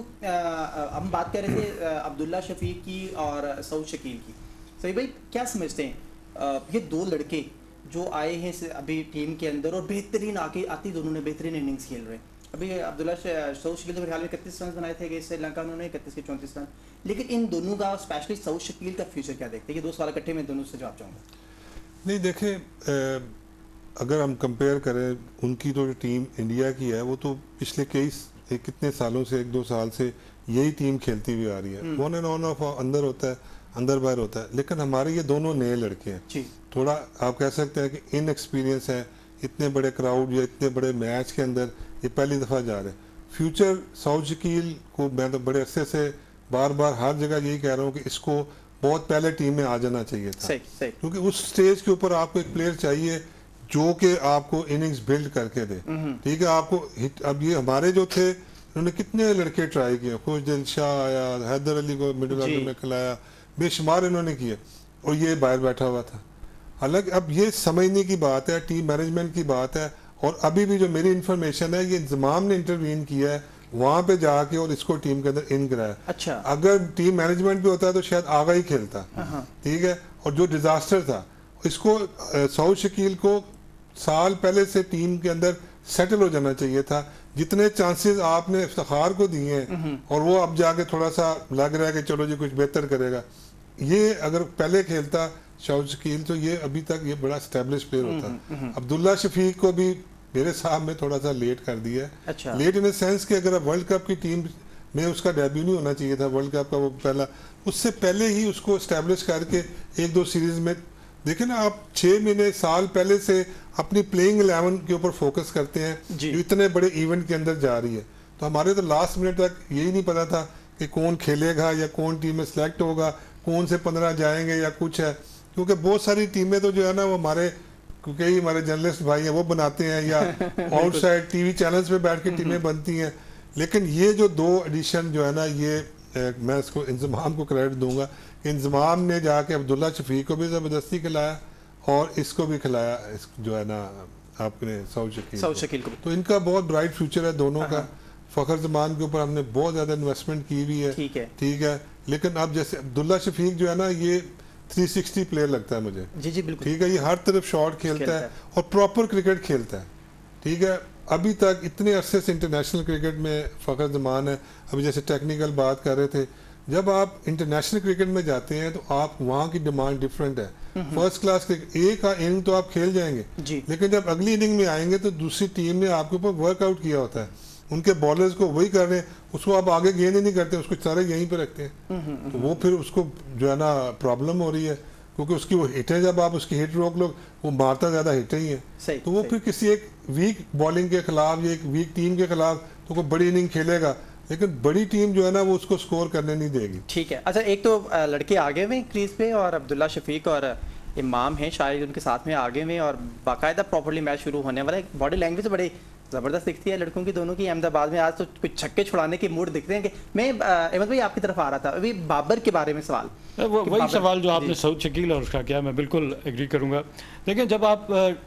हम बात कर रहे थे अब्दुल्ला शफीक की और सऊद शकील की। सही भाई, क्या समझते हैं ये दो लड़के जो आए हैं अभी टीम के अंदर और बेहतरीन आके आती दोनों ने बेहतरीन इनिंग्स खेल रहे हैं। अभी अब्दुल्ला सऊद शकील के ख्याल में इकतीस रन बनाए थे श्रीलंका, उन्होंने इकतीस के चौंतीस रन। लेकिन इन दोनों का स्पेशली सऊद शकील का फ्यूचर क्या देखते हैं? ये दो सवाल इकट्ठे में दोनों से जवाब चाहूँगा। नहीं देखें, अगर हम कंपेयर करें उनकी तो जो टीम इंडिया की है वो तो पिछले कई कितने सालों से, एक दो साल से यही टीम खेलती हुई आ रही है। वन एंड ऑन ऑफ अंदर होता है, अंदर बाहर होता है। लेकिन हमारे ये दोनों नए लड़के हैं, थोड़ा आप कह सकते हैं कि इन एक्सपीरियंस है, इतने बड़े क्राउड या इतने बड़े मैच के अंदर ये पहली दफ़ा जा रहे हैं। फ्यूचर सऊद शकील को मैं तो बड़े अरसे से बार बार हर जगह यही कह रहा हूँ कि इसको बहुत पहले टीम में आ जाना चाहिए था, क्योंकि उस स्टेज के ऊपर आपको एक प्लेयर चाहिए जो कि आपको इनिंग्स बिल्ड करके दे। ठीक है, आपको हिट, अब ये हमारे जो थे उन्होंने कितने लड़के ट्राई किए, खुशदिल शाह आया, हैदर अली को मिडिल ऑर्डर में खिलाया, बेशुमार इन्होंने किए, और ये बाहर बैठा हुआ था। हालांकि अब ये समझने की बात है, टीम मैनेजमेंट की बात है, और अभी भी जो मेरी इन्फॉर्मेशन है ये इंतजाम ने इंटरवीन किया है वहाँ पे जाके और इसको टीम के अंदर इन कराया। अच्छा, अगर टीम मैनेजमेंट भी होता तो शायद आगा ही खेलता। ठीक है, और जो डिजास्टर था इसको सऊद शकील को साल पहले से टीम के अंदर सेटल हो जाना चाहिए था। जितने चांसेस आपने इफ्तिखार को दिए हैं और वो अब जाके थोड़ा सा लग रहा है कि चलो जी कुछ बेहतर करेगा, ये अगर पहले खेलता सऊद शकील तो ये अभी तक ये बड़ा स्टैब्लिश प्लेयर होता। अब्दुल्ला शफीक को भी मेरे साहब में थोड़ा सा लेट कर दिया है। अच्छा। लेट इन द सेंस कि अगर वर्ल्ड कप की टीम में उसका डेब्यू नहीं होना चाहिए था, वर्ल्ड कप का वो पहला, उससे पहले ही उसको स्टैब्लिश करके एक दो सीरीज में देखिए ना, आप छः महीने साल पहले से अपनी प्लेइंग इलेवन के ऊपर फोकस करते हैं जी। जो इतने बड़े इवेंट के अंदर जा रही है। तो हमारे तो लास्ट मिनट तक यही नहीं पता था कि कौन खेलेगा या कौन टीम में सेलेक्ट होगा, कौन से पंद्रह जाएंगे या कुछ है, क्योंकि बहुत सारी टीमें तो जो है ना वो हमारे कई हमारे जर्नलिस्ट भाई हैं वो बनाते हैं या आउटसाइड टीवी चैनल्स पे बैठ के टीमें बनती हैं। लेकिन ये जो दो एडिशन जो है ना, ये ए, मैं इसको इंजमाम को क्रेडिट दूंगा कि इंजमाम ने जाके अब्दुल्ला शफीक को भी ज़बरदस्ती खिलाया और इसको भी खिलाया, इस जो है ना आपने सऊद शकील सऊद शकील को। तो इनका बहुत ब्राइट फ्यूचर है दोनों का। फ़खर ज़मान के ऊपर हमने बहुत ज़्यादा इन्वेस्टमेंट की हुई है, ठीक है ठीक है। लेकिन अब जैसे अब्दुल्ला शफीक जो है ना, ये थ्री सिक्सटी प्लेयर लगता है मुझे, जी जी बिल्कुल, ठीक है। ये हर तरफ शॉट खेलता, खेलता है, है और प्रॉपर क्रिकेट खेलता है, ठीक है। अभी तक इतने अरसे से इंटरनेशनल क्रिकेट में फ़खर ज़मान है। अभी जैसे टेक्निकल बात कर रहे थे, जब आप इंटरनेशनल क्रिकेट में जाते हैं तो आप वहाँ की डिमांड डिफरेंट है। फर्स्ट क्लास क्रिकेट एक इनिंग तो आप खेल जाएंगे जी, लेकिन जब अगली इनिंग में आएंगे तो दूसरी टीम ने आपके ऊपर वर्कआउट किया होता है, उनके बॉलर्स को वही कर रहे हैं, उसको आप आगे गेंद ही नहीं करते, उसको सारे यहीं पे रखते हैं। तो वो फिर उसको जो है ना प्रॉब्लम हो रही है, क्योंकि उसकी वो हिट है, जब आप उसकी हिट रोक लो वो मारता ज़्यादा हिट ही है। सही, तो वो सही। फिर किसी एक वीक बॉलिंग के खिलाफ या एक वीक टीम के खिलाफ तो कोई बड़ी इनिंग खेलेगा, लेकिन बड़ी टीम जो है ना वो उसको स्कोर करने नहीं देगी। ठीक है। अच्छा, एक तो अ, लड़के आगे हुए क्रीज पे और अब्दुल्ला शफीक और इमाम हैं शायद उनके साथ में आगे हुए और बाकायदा प्रॉपर्ली मैच शुरू होने वाला है। बॉडी लैंग्वेज बड़ी ज़बरदस्त दिखती है लड़कों की दोनों की। अहमदाबाद में आज तो कुछ छक्के छुड़ाने के मूड दिखते हैं। कि मैं अहमद भाई आपकी तरफ आ रहा था, अभी बाबर के बारे में सवाल, वो कि वही बाबर- सवाल जो आपने जी। सऊद शकील और उसका किया, मैं बिल्कुल एग्री करूंगा। लेकिन जब आप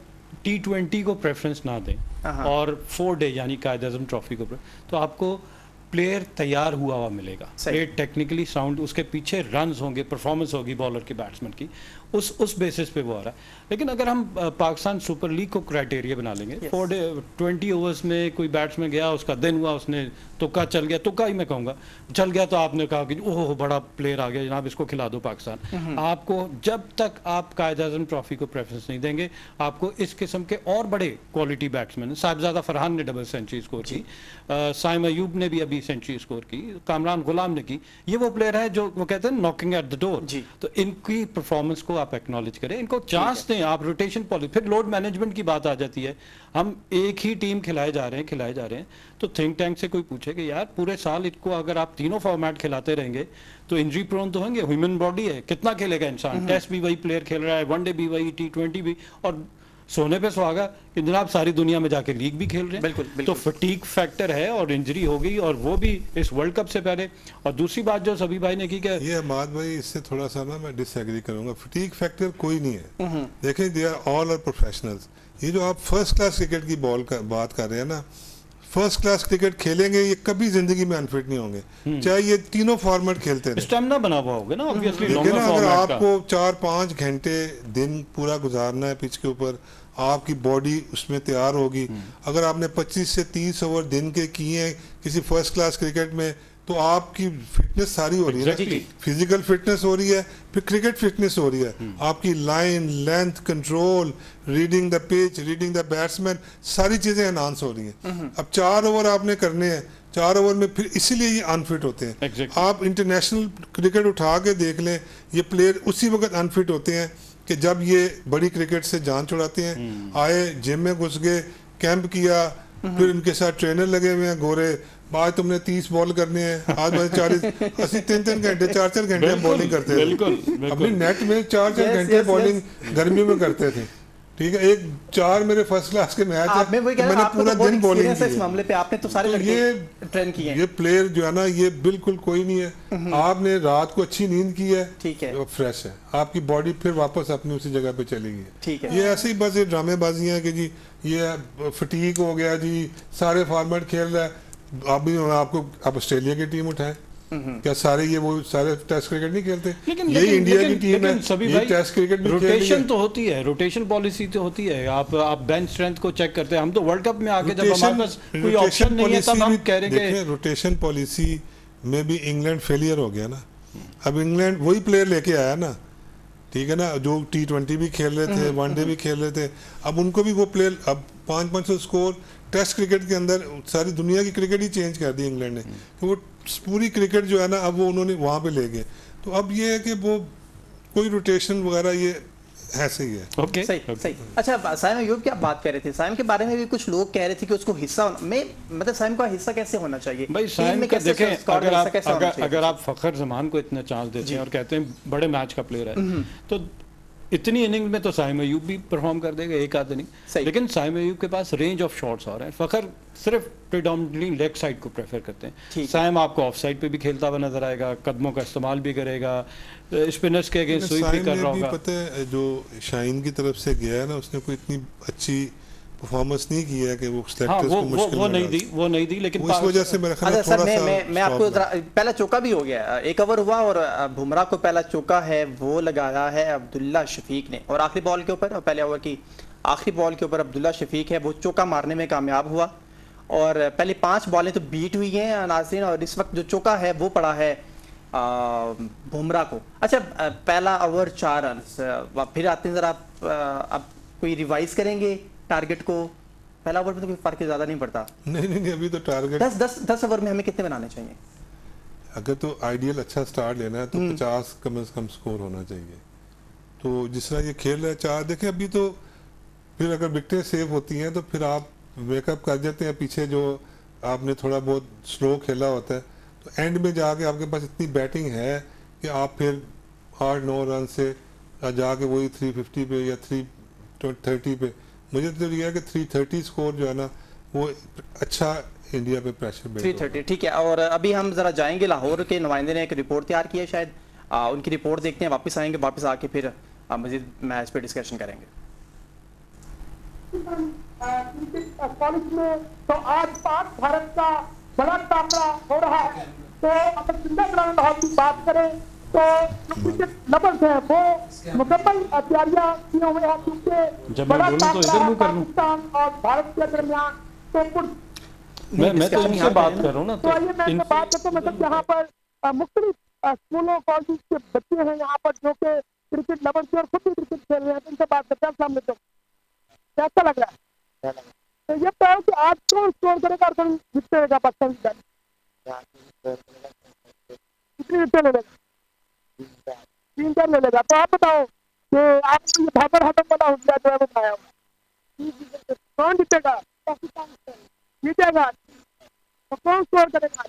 टी ट्वेंटी को प्रेफरेंस ना दें हाँ। और फोर डे यानी कायद अज़म ट्रॉफी को, तो आपको प्लेयर तैयार हुआ हुआ मिलेगा, सही। प्लेयर टेक्निकली साउंड, उसके पीछे रन्स होंगे, परफॉर्मेंस होगी बॉलर की, बैट्समैन की, उस उस बेसिस पे वो आ रहा है। लेकिन अगर हम अ, पाकिस्तान सुपर लीग को क्राइटेरिया बना लेंगे, Yes. Four day twenty overs में कोई बैट्समैन गया, उसका दिन हुआ, उसने तुक्का चल गया, तुक्का ही मैं कहूँगा चल गया, तो आपने कहा कि ओह बड़ा प्लेयर आ गया जनाब, इसको खिला दो पाकिस्तान। आपको जब तक आप कायद आज़म ट्रॉफी को प्रेफरेंस नहीं देंगे, आपको इस किस्म के और बड़े क्वालिटी बैट्समैन, साहिबजादा फरहान ने डबल सेंचुरी स्कोर की, साइम अयूब ने भी अभी सेंचुरी स्कोर की, कामरान गुलाम ने की, ये वो प्लेयर है जो वो कहते हैं नॉकिंग एट द डोर। जी। तो इनकी परफॉर्मेंस को आप एक्नॉलेज करें, इनको चांस दें, आप रोटेशन पॉलिसी, फिर लोड मैनेजमेंट की बात आ जाती है। हम एक ही टीम खिलाए जा रहे हैं खिलाए जा रहे हैं तो थिंक टैंक से कोई पूछे कि यार पूरे साल इनको अगर आप तीनों फॉर्मेट खिलाते रहेंगे तो इंजरी प्रोन तो होंगे, ह्यूमन बॉडी है, कितना खेलेगा इंसान, टेस्ट भी वही प्लेयर खेल रहा है, वनडे भी वही, टी ट्वेंटी भी, और सोने पे सुहागा कि जनाब सारी दुनिया में जाके लीग भी खेल रहे हैं। बिल्कुल, तो बिल्कुल। फटीक फैक्टर है और इंजरी हो गई, और वो भी इस वर्ल्ड कप से पहले। और दूसरी बात जो सभी भाई ने की कि ये अहमद भाई, इससे थोड़ा सा ना मैं डिसएग्री करूंगा। फटीक फैक्टर कोई नहीं है। देखें, they are all are professionals. ये जो आप फर्स्ट क्लास क्रिकेट की बॉल का बात कर रहे हैं ना, फर्स्ट क्लास क्रिकेट खेलेंगे ये कभी जिंदगी में अनफिट नहीं होंगे, चाहे ये तीनों फॉर्मेट खेलते रहे। स्टेमिना बना हुआ होगा ना ऑब्वियसली, देखिए लॉन्गर ना, अगर फॉर्मेट का। आपको चार पाँच घंटे दिन पूरा गुजारना है पिच के ऊपर, आपकी बॉडी उसमें तैयार होगी। अगर आपने पच्चीस से तीस ओवर दिन के किए हैं किसी फर्स्ट क्लास क्रिकेट में, तो आपकी फिटनेस सारी हो रही है Exactly. ना, फिजिकल फिटनेस हो रही है, फिर क्रिकेट फिटनेस हो रही है। आपकी line, length, control, reading the pitch, reading the batsman, सारी चीजें एनहांस हो रही हैं। अब चार ओवर आपने करने हैं, चार ओवर में फिर इसीलिए ये अनफिट होते हैं। Exactly. आप इंटरनेशनल क्रिकेट उठा के देख लें, ये प्लेयर उसी वक्त अनफिट होते हैं कि जब ये बड़ी क्रिकेट से जान छुड़ाते हैं। आए जिम में घुस गए, कैंप किया, फिर उनके साथ ट्रेनर लगे हुए हैं गोरे, आज तुमने तीस बॉल करने हैं, आज मैं चालीस, अस्सी, तीन तीन घंटे चार चार घंटे बिल्कुल, बॉलिंग करते थे। बिल्कुल, बिल्कुल। अपनी नेट में चार चार Yes, घंटे yes, बॉलिंग गर्मियों में करते थे, ठीक है। एक चार मेरे फर्स्ट क्लास के मैच आप मैं वही कह है, रहा हूं, मैंने आपको पूरा तो बहुत दिन बॉलिंग experience है इस की है। मामले पे, आपने तो सारे तो लड़के ये ट्रेन किए हैं। ये प्लेयर जो है ना, ये बिल्कुल कोई नहीं है। आपने रात को अच्छी नींद की है, ठीक है। तो फ्रेश है, आपकी बॉडी फिर वापस अपनी उसी जगह पे चली गई है। ठीक है। ये ऐसे ही बस ये ड्रामेबाजियां हैं कि जी ये फटीक हो गया जी, सारे फॉर्मेट खेल रहा है। अभी आपको आप ऑस्ट्रेलिया की टीम उठाएं, क्या सारे ये वो सारे टेस्ट क्रिकेट नहीं खेलते? लेकिन यही लेकिन- इंडिया लेकिन- की टीम लेकिन है, सभी ये भाई, टेस्ट क्रिकेट भी खेल रही रोटेशन है। तो होती है, रोटेशन पॉलिसी तो होती है। आप आप बेंच स्ट्रेंथ को चेक करते हैं। हम तो वर्ल्ड कप में आके जब हमारे पास कोई ऑप्शन नहीं है तब हम कह रहे हैं कि रोटेशन पॉलिसी में भी इंग्लैंड फेलियर हो गया ना। अब इंग्लैंड वही प्लेयर लेके आया ना, ठीक है ना, जो टी ट्वेंटी भी खेल रहे थे, वनडे भी खेल रहे थे। अब उनको भी वो प्लेयर, अब पाँच पाँच सौ स्कोर टेस्ट क्रिकेट के अंदर सारी दुनिया की क्रिकेट ही चेंज कर दी इंग्लैंड ने। तो वो पूरी क्रिकेट जो है ना, अब वो उन्होंने वहाँ पे ले गए। तो अब ये है कि वो कोई रोटेशन वगैरह ये ऐसे ही है। ओके सही सही। अच्छा साइम अयूब की आप बात कर रहे थे, साइम के बारे में भी कुछ लोग कह रहे थे कि उसको हिस्सा में, मतलब साइम का हिस्सा कैसे होना चाहिए भाई? टीम साइम में का कैसे देखें, स्क्वाड अगर में आप हिस्सा कैसे होना अगर चाहिए? अगर आप फखर जमान को इतना चांस देते हैं और कहते हैं बड़े मैच का प्लेयर है, तो इतनी इनिंग में तो साइम अयूब भी परफॉर्म कर देगा, एक आध सही। इनिंग। लेकिन साइम अयूब के पास रेंज ऑफ शॉट्स और हैं। फखर सिर्फ प्रिडोमिनेटली लेग साइड को प्रेफर करते ठीक हैं। है। साइम आपको ऑफ साइड पे भी खेलता हुआ नजर आएगा, कदमों का इस्तेमाल भी करेगा, स्पिनर्स के अगेंस्ट स्वीप भी साइम कर ने रहा भी होगा। पता है जो शाहीन की तरफ से गया है ना, उसने कोई इतनी अच्छी परफॉर्मेंस नहीं की है कि वो हाँ सिलेक्टर्स वो को वो मुश्किल वो में नहीं डाल दी वो नहीं दी लेकिन वो इस वजह से मेरा ख्याल है अच्छा सर, थोड़ा मैं सा मैं मैं आपको stop जरा पहला चौका भी हो गया, एक ओवर हुआ और बुमराह को पहला चौका है वो लगाया है अब्दुल्ला शफीक ने, और आखिरी बॉल के ऊपर, पहले ओवर की आखिरी बॉल के ऊपर अब्दुल्ला शफीक है वो चौका मारने में कामयाब हुआ। और पहले पांच बॉलें तो बीट हुई हैं नाज़रीन, और इस वक्त जो चौका है वो पड़ा है बुमराह को। अच्छा पहला ओवर चार रन, फिर आते हैं जरा आप आप कोई रिवाइज करेंगे टारगेट को? पहला ओवर में तो कोई फर्क ज्यादा नहीं पड़ता। नहीं नहीं नहीं, अभी तो टारगेट दस दस दस ओवर में हमें कितने बनाने चाहिए? अगर तो आइडियल अच्छा स्टार्ट लेना है तो पचास कम से कम स्कोर होना चाहिए। तो जिस तरह ये खेल रहा है चार, देखें अभी तो फिर अगर विकेटें सेव होती हैं तो फिर आप मेकअप कर जाते हैं पीछे, जो आपने थोड़ा बहुत स्लो खेला होता है, तो एंड में जाके आपके पास इतनी बैटिंग है कि आप फिर आठ नौ रन से जाके वही थ्री फिफ्टी पे या थ्री थर्टी पे, मुझे तो ये है कि थ्री थर्टी स्कोर जो है ना वो अच्छा इंडिया पे प्रेशर थ्री थर्टी ठीक है। और अभी हम जरा जाएंगे, लाहौर के नुमाइंदे ने एक रिपोर्ट तैयार की है शायद, आ, उनकी रिपोर्ट देखते हैं, वापस आएंगे, वापस आके फिर मजीद मैच पे डिस्कशन करेंगे। कॉलेज में तो आज पाक भारत का बड़ा टाकरा हो रहा है। तो अगर जिंदा ग्राउंड हॉल की बात करें तो क्रिकेट लवर्स है वो मुकम्मल तैयारियां किए हुए हैं, क्योंकि बड़ा टाकरा पाकिस्तान और भारत के दरमियान तो कुछ मैं मैं तो इनसे बात कर रहा हूँ ना, तो आइए मैं इनसे बात करता हूँ। मतलब यहाँ पर मुख्तलिफ स्कूलों कॉलेज के बच्चे हैं यहाँ पर जो कि क्रिकेट लवर्स और खुद भी क्रिकेट खेल रहे हैं, इनसे बात करते हैं। सामने तो कैसा लग रहा है? तो ये तो है कि आज कौन स्कोर करेगा और कौन जीतेगा पाकिस्तान की टीम? कितनी विकेट ले लेगा? तीन चार ले लेगा। तो आप बताओ कि आपको ये भागर हटम वाला हुआ जो है वो बनाया हुआ, कौन जीतेगा? पाकिस्तान जीतेगा। तो कौन स्कोर करेगा?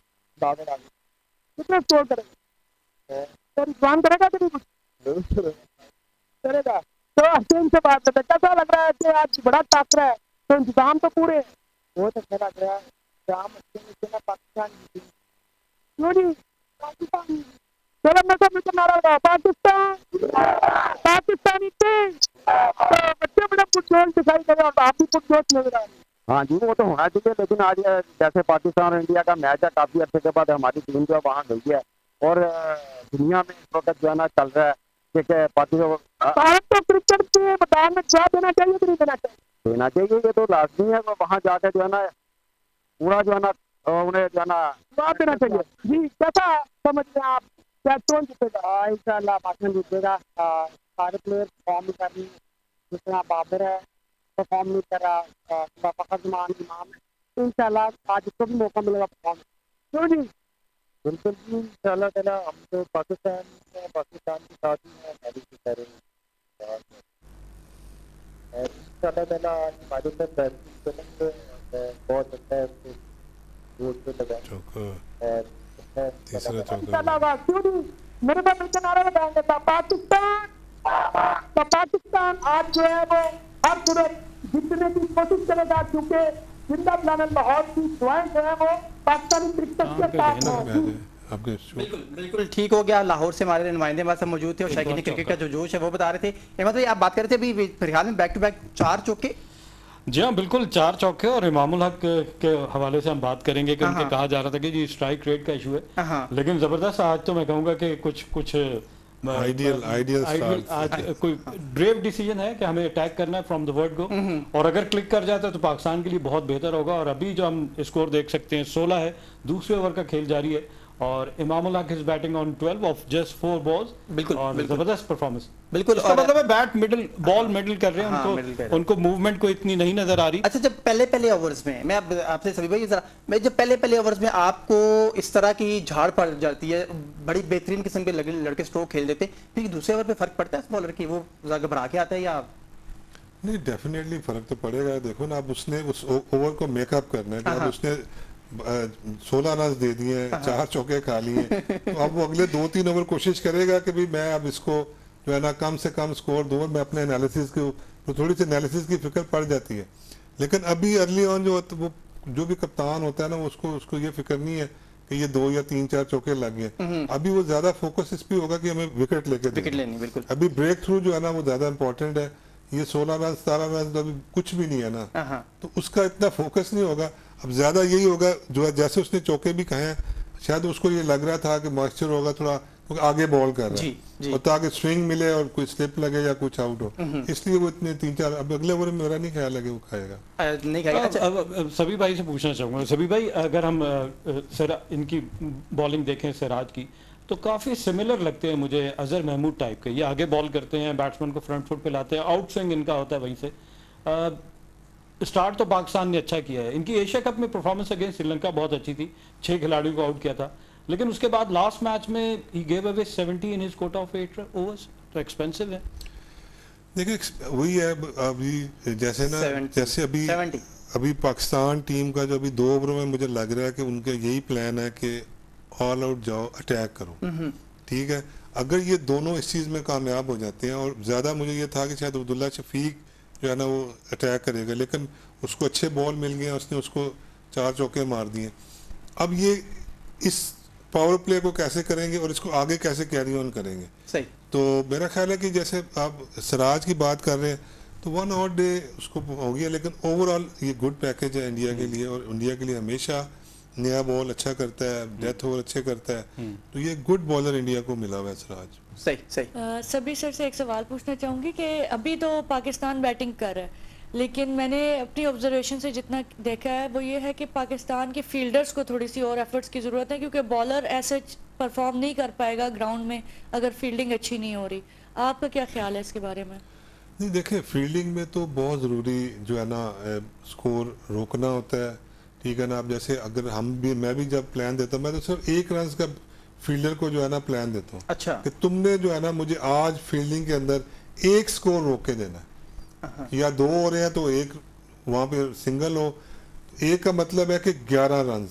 कितना स्कोर करेगा? तो रिजवान करेगा कि नहीं करेगा? तो असीम से बात करते, कैसा लग रहा है कि आज बड़ा टाकरा है, तो इंतजाम तो पूरे बहुत अच्छा लग रहा है। इंतजाम पाकिस्तान क्यों नहीं? पाकिस्तान चलो मैं तो मुझे नारा लगा पाकिस्तान पाकिस्तानी टीम, तो बच्चे बड़े पुरजोश दिखाई दे रहे और आप भी पुरजोश नजर आ रहे हैं। हाँ जी वो तो होना चाहिए, लेकिन आज जैसे पाकिस्तान और इंडिया का मैच है, काफी अर्से के बाद हमारी टीम जो है वहाँ गई है और दुनिया में इस वक्त जो है ना चल रहा है कि पाकिस्तान तो क्रिकेट के मैदान में क्या देना चाहिए कि नहीं देना चाहिए? देना चाहिए, ये तो लाजमी है। वहाँ जाकर जो है ना पूरा जो है ना उन्हें जो है ना जवाब देना चाहिए। जी कैसा समझ रहे हैं आप, क्या कौन जीतेगा? इंशाल्लाह पाकिस्तान जीतेगा। सारे प्लेयर परफॉर्म कर रही, जिस तरह बाबर है परफॉर्म नहीं कर रहा, फखर जमान इमाम है, इंशाल्लाह आज इसको भी मौका मिलेगा परफॉर्म। क्यों जी? बिल्कुल जी इंशाल्लाह ताला हम तो पाकिस्तान पाकिस्तान के साथ ही मैच करेंगे और इंशाल्लाह ताला हमारे साथ बहुत अच्छा है रोड पे लगा तीसरा चौका। इंशाल्लाह क्यों नहीं? मेरे पास मिलकर नारा लगाएंगे पाकिस्तान तो पाकिस्तान आज जो है वो हर सूरत जीतने की कोशिश करेगा, क्योंकि जिंदा प्लानर लाहौर की दुआएं जो है वो पाकिस्तानी क्रिकेट के साथ हैं। बिल्कुल बिल्कुल ठीक हो गया। लाहौर से हमारे नुमाइंदे हमारे साथ मौजूद थे और शायकीन क्रिकेट का जो जोश है वो बता रहे थे। अहमद भाई आप बात कर रहे थे अभी फिलहाल में बैक टू बैक चार चौके। जी हाँ बिल्कुल चार चौके, और इमामुल हक के हवाले से हम बात करेंगे कि उनके कहा जा रहा था कि जी स्ट्राइक रेट का इशू है, लेकिन जबरदस्त आज तो मैं कहूँगा कि कुछ कुछ आइडियल आइडियल आज कोई ब्रेव डिसीजन है कि हमें अटैक करना है फ्रॉम द वर्ड गो, और अगर क्लिक कर जाता है तो पाकिस्तान के लिए बहुत बेहतर होगा। और अभी जो हम स्कोर देख सकते हैं सोलह है, दूसरे ओवर का खेल जारी है और Imam ul Haq is batting on twelve off just four balls. बिल्कुल, और बिल्कुल। जबरदस्त परफॉर्मेंस। बिल्कुल, इसका और- मतलब है बैट मिडिल बॉल मिडिल कर रहे हैं, हाँ, middle कर रहे उनको हैं। उनको मूवमेंट को इतनी नहीं नजर आ रही। अच्छा, जब पहले पहले ओवर्स में मैं आप, आपसे सभी भाई जरा, मैं जब पहले पहले ओवर्स में आपको इस तरह की झाड़ पड़ जाती है, बड़ी बेहतरीन किस्म के लगे लड़के स्ट्रोक खेल देते, फिर दूसरे ओवर पे फर्क पड़ता है बॉलर की, वो घबरा के आता है या? नहीं, डेफिनेटली फर्क तो पड़ेगा। देखो ना, अब उसने उस ओवर को मेकअप करना है, अब उसने सोलह रन दे दिए, चार चौके खा लिए, तो अब वो अगले दो तीन ओवर कोशिश करेगा कि भाई मैं अब इसको जो है ना कम से कम स्कोर दूं। मैं अपने एनालिसिस को तो थोड़ी सी एनालिसिस की फिक्र पड़ जाती है, लेकिन अभी अर्ली ऑन जो वो जो भी कप्तान होता है ना, उसको उसको ये फिक्र नहीं है कि ये दो या तीन चार चौके लग गए। अभी वो ज्यादा फोकस इस पे होगा कि हमें विकेट लेके विकेट लेनी, बिल्कुल। अभी ब्रेक थ्रू जो है ना वो ज्यादा इंपॉर्टेंट है। ये सोलह रन सतारह रन तो अभी कुछ भी नहीं है ना, तो उसका इतना फोकस नहीं होगा। अब ज्यादा यही होगा जो है, जैसे उसने चौके भी कहे हैं, शायद उसको ये लग रहा था कि मॉइस्चर होगा थोड़ा, तो आगे बॉल कर रहा जी, है जी। और ताकि स्विंग मिले और कोई स्लिप लगे या कुछ आउट हो, इसलिए वो इतने तीन चार, अब अगले ओवर में मेरा नहीं ख्याल है कि वो खाएगा। अ, नहीं खाएगा। अब- अच्छा, अब- अब सभी भाई से पूछना चाहूंगा, सभी भाई अगर हम अ, अ, सिरा इनकी बॉलिंग देखें सिराज की, तो काफ़ी सिमिलर लगते हैं मुझे अजहर महमूद टाइप के। ये आगे बॉल करते हैं, बैट्समैन को फ्रंट फुट पे लाते हैं, आउट स्विंग इनका होता है वहीं से। स्टार्ट तो पाकिस्तान ने अच्छा किया है, इनकी एशिया कप में परफॉर्मेंस अगेंस्ट श्रीलंका बहुत अच्छी थी, छह खिलाड़ियों को आउट किया था, लेकिन उसके बाद लास्ट मैच में ही gave away seventy in his quota of eight overs, तो एक्सपेंसिव है। देखिए, वही है अभी, जैसे ना सेवेंटी जैसे अभी सेवेंटी अभी पाकिस्तान टीम का जो अभी दो ओवरों में मुझे लग रहा है कि उनका यही प्लान है कि ऑल आउट जाओ, अटैक करो। ठीक है, अगर ये दोनों इस चीज़ में कामयाब हो जाते हैं, और ज़्यादा मुझे ये था कि शायद अब्दुल्ला शफीक जो है ना वो अटैक करेगा, लेकिन उसको अच्छे बॉल मिल गए, उसने उसको चार चौके मार दिए। अब ये इस पावर प्ले को कैसे करेंगे और इसको आगे कैसे कैरी ऑन करेंगे? सही। तो मेरा ख्याल है कि जैसे आप सिराज की बात कर रहे हैं, तो वन आउट डे उसको हो गया, लेकिन ओवरऑल ये गुड पैकेज है इंडिया के लिए, और इंडिया के लिए हमेशा नया बॉल अच्छा करता है, डेथ ओवर अच्छे करता है, तो ये गुड बॉलर इंडिया को मिला हुआ है सिराज। सही सही। अ, सभी सर से एक सवाल पूछना चाहूँगी कि अभी तो पाकिस्तान बैटिंग कर रहा है, लेकिन मैंने अपनी ऑब्जर्वेशन से जितना देखा है वो ये है कि पाकिस्तान के फील्डर्स को थोड़ी सी और एफर्ट्स की ज़रूरत है, क्योंकि बॉलर ऐसे परफॉर्म नहीं कर पाएगा ग्राउंड में अगर फील्डिंग अच्छी नहीं हो रही। आपका क्या ख्याल है इसके बारे में? नहीं, देखिए, फील्डिंग में तो बहुत ज़रूरी जो है ना स्कोर रोकना होता है। ठीक है ना, अब जैसे अगर हम भी, मैं भी जब प्लान देता हूँ, मैं तो सिर्फ एक रन का फील्डर को जो है ना प्लान देता हूँ। अच्छा। कि तुमने जो है ना मुझे आज फील्डिंग के अंदर एक स्कोर रोक के देना है, या दो हो रहे हैं तो एक वहाँ पे सिंगल हो, एक का मतलब है कि ग्यारह रन।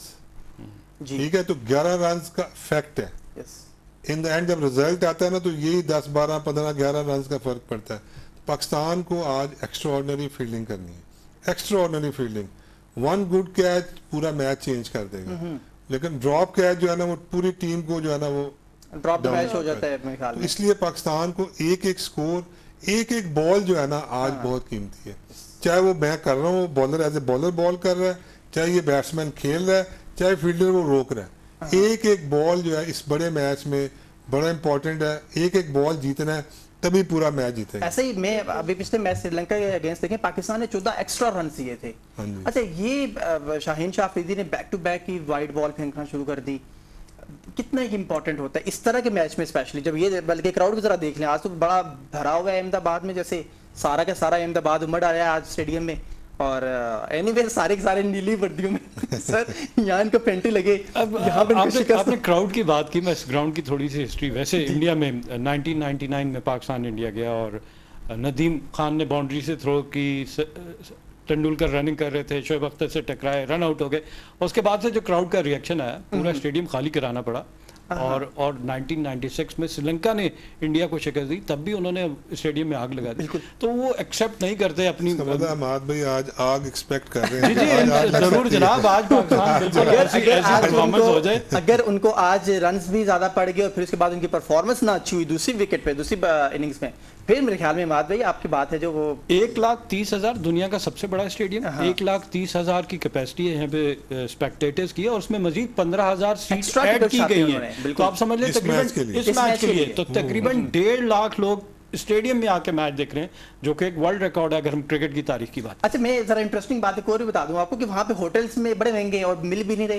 ठीक है, तो ग्यारह रन का फैक्ट है। यस। इन द एंड जब रिजल्ट आता है ना, तो यही दस बारह पंद्रह ग्यारह रन का फर्क पड़ता है। पाकिस्तान को आज एक्स्ट्राऑर्डिनरी फील्डिंग करनी है, extraordinary fielding. One good catch पूरा मैच चेंज कर देगा, लेकिन ड्रॉप कैच जो है ना वो पूरी टीम को जो है ना वो ड्रॉप down मैच हो करता जाता है मेरे ख्याल तो में। इसलिए पाकिस्तान को एक एक स्कोर, एक एक बॉल जो है ना आज बहुत कीमती है। चाहे वो मैं कर रहा हूँ, bowler as a bowler ball कर रहा है, चाहे ये बैट्समैन खेल रहा है, चाहे फील्डर वो रोक रहा है, एक एक बॉल जो है इस बड़े मैच में बड़ा इंपॉर्टेंट है। एक एक बॉल जीतना है, तभी पूरा मैच जीतेगा। ऐसे ही मैं अभी पिछले मैच श्रीलंका के अगेंस्ट देखें, पाकिस्तान ने चौदह एक्स्ट्रा रन दिए थे। हाँ जी। अच्छा, ये अ, शाहीन शाह अफरीदी ने बैक टू बैक की वाइड बॉल फेंकना शुरू कर दी, कितना इंपॉर्टेंट होता है इस तरह के मैच में, स्पेशली जब ये, बल्कि क्राउड भी जरा देख लें, आज तो बड़ा भरा हुआ है अहमदाबाद में, जैसे सारा का सारा अहमदाबाद उमड़ आ रहा है आज स्टेडियम में, और एनीवे सारे के सारे नीली वर्दियों में सर यहाँ इनको पेंटी लगे। अब यहाँ पे आपने, शिकस्त- आपने क्राउड की बात की, मैं इस ग्राउंड की थोड़ी सी हिस्ट्री, वैसे इंडिया में नाइनटीन नाइंटी नाइन में पाकिस्तान इंडिया गया और नदीम खान ने बाउंड्री से थ्रो की, तेंदुलकर रनिंग कर रहे थे, शोएब अख्तर से टकराए, रन आउट हो गए। उसके बाद से जो क्राउड का रिएक्शन आया, पूरा स्टेडियम खाली कराना पड़ा। और और नाइनटीन नाइंटी सिक्स में श्रीलंका ने इंडिया को शिकस्त दी, तब भी उन्होंने स्टेडियम में आग लगा दी। तो वो एक्सेप्ट नहीं करते अपनी। अहमद भाई आज आग एक्सपेक्ट कर रहे जी हैं। आज जी आग जरूर जनाब, आज पाकिस्तान बिल्कुल अगर ऐसी अगर ऐसी आज परफॉर्मेंस हो जाए। उनको अगर उनको आज रन्स भी ज्यादा पड़ गए और फिर उसके बाद उनकी परफॉर्मेंस ना अच्छी हुई दूसरी विकेट पे, दूसरी इनिंग्स में, फिर मेरे ख्याल में माद भाई आपकी बात है जो वो एक लाख तीस हजार दुनिया का सबसे बड़ा स्टेडियम, एक लाख तीस हजार की कैपेसिटी है यहाँ पे स्पेक्टेटर्स की, और उसमें मजीद पंद्रह हजार सीट Extra ऐड tickets की आते गई हैं हैं। उन्होंने, तो बिल्कुल। आप समझ लें इस मैच के लिए। तकरीबन इस इस मैच मैच के के लिए लिए। तो तकरीबन डेढ़ लाख लोग स्टेडियम में आके मैच देख रहे हैं, जो कि एक वर्ल्ड रिकॉर्ड है अगर हम क्रिकेट की तारीख की बात। अच्छा, मैं जरा इंटरेस्टिंग बात एक और भी बता दूं आपको कि वहाँ पे होटल्स में बड़े महंगे हैं और मिल भी नहीं रहे,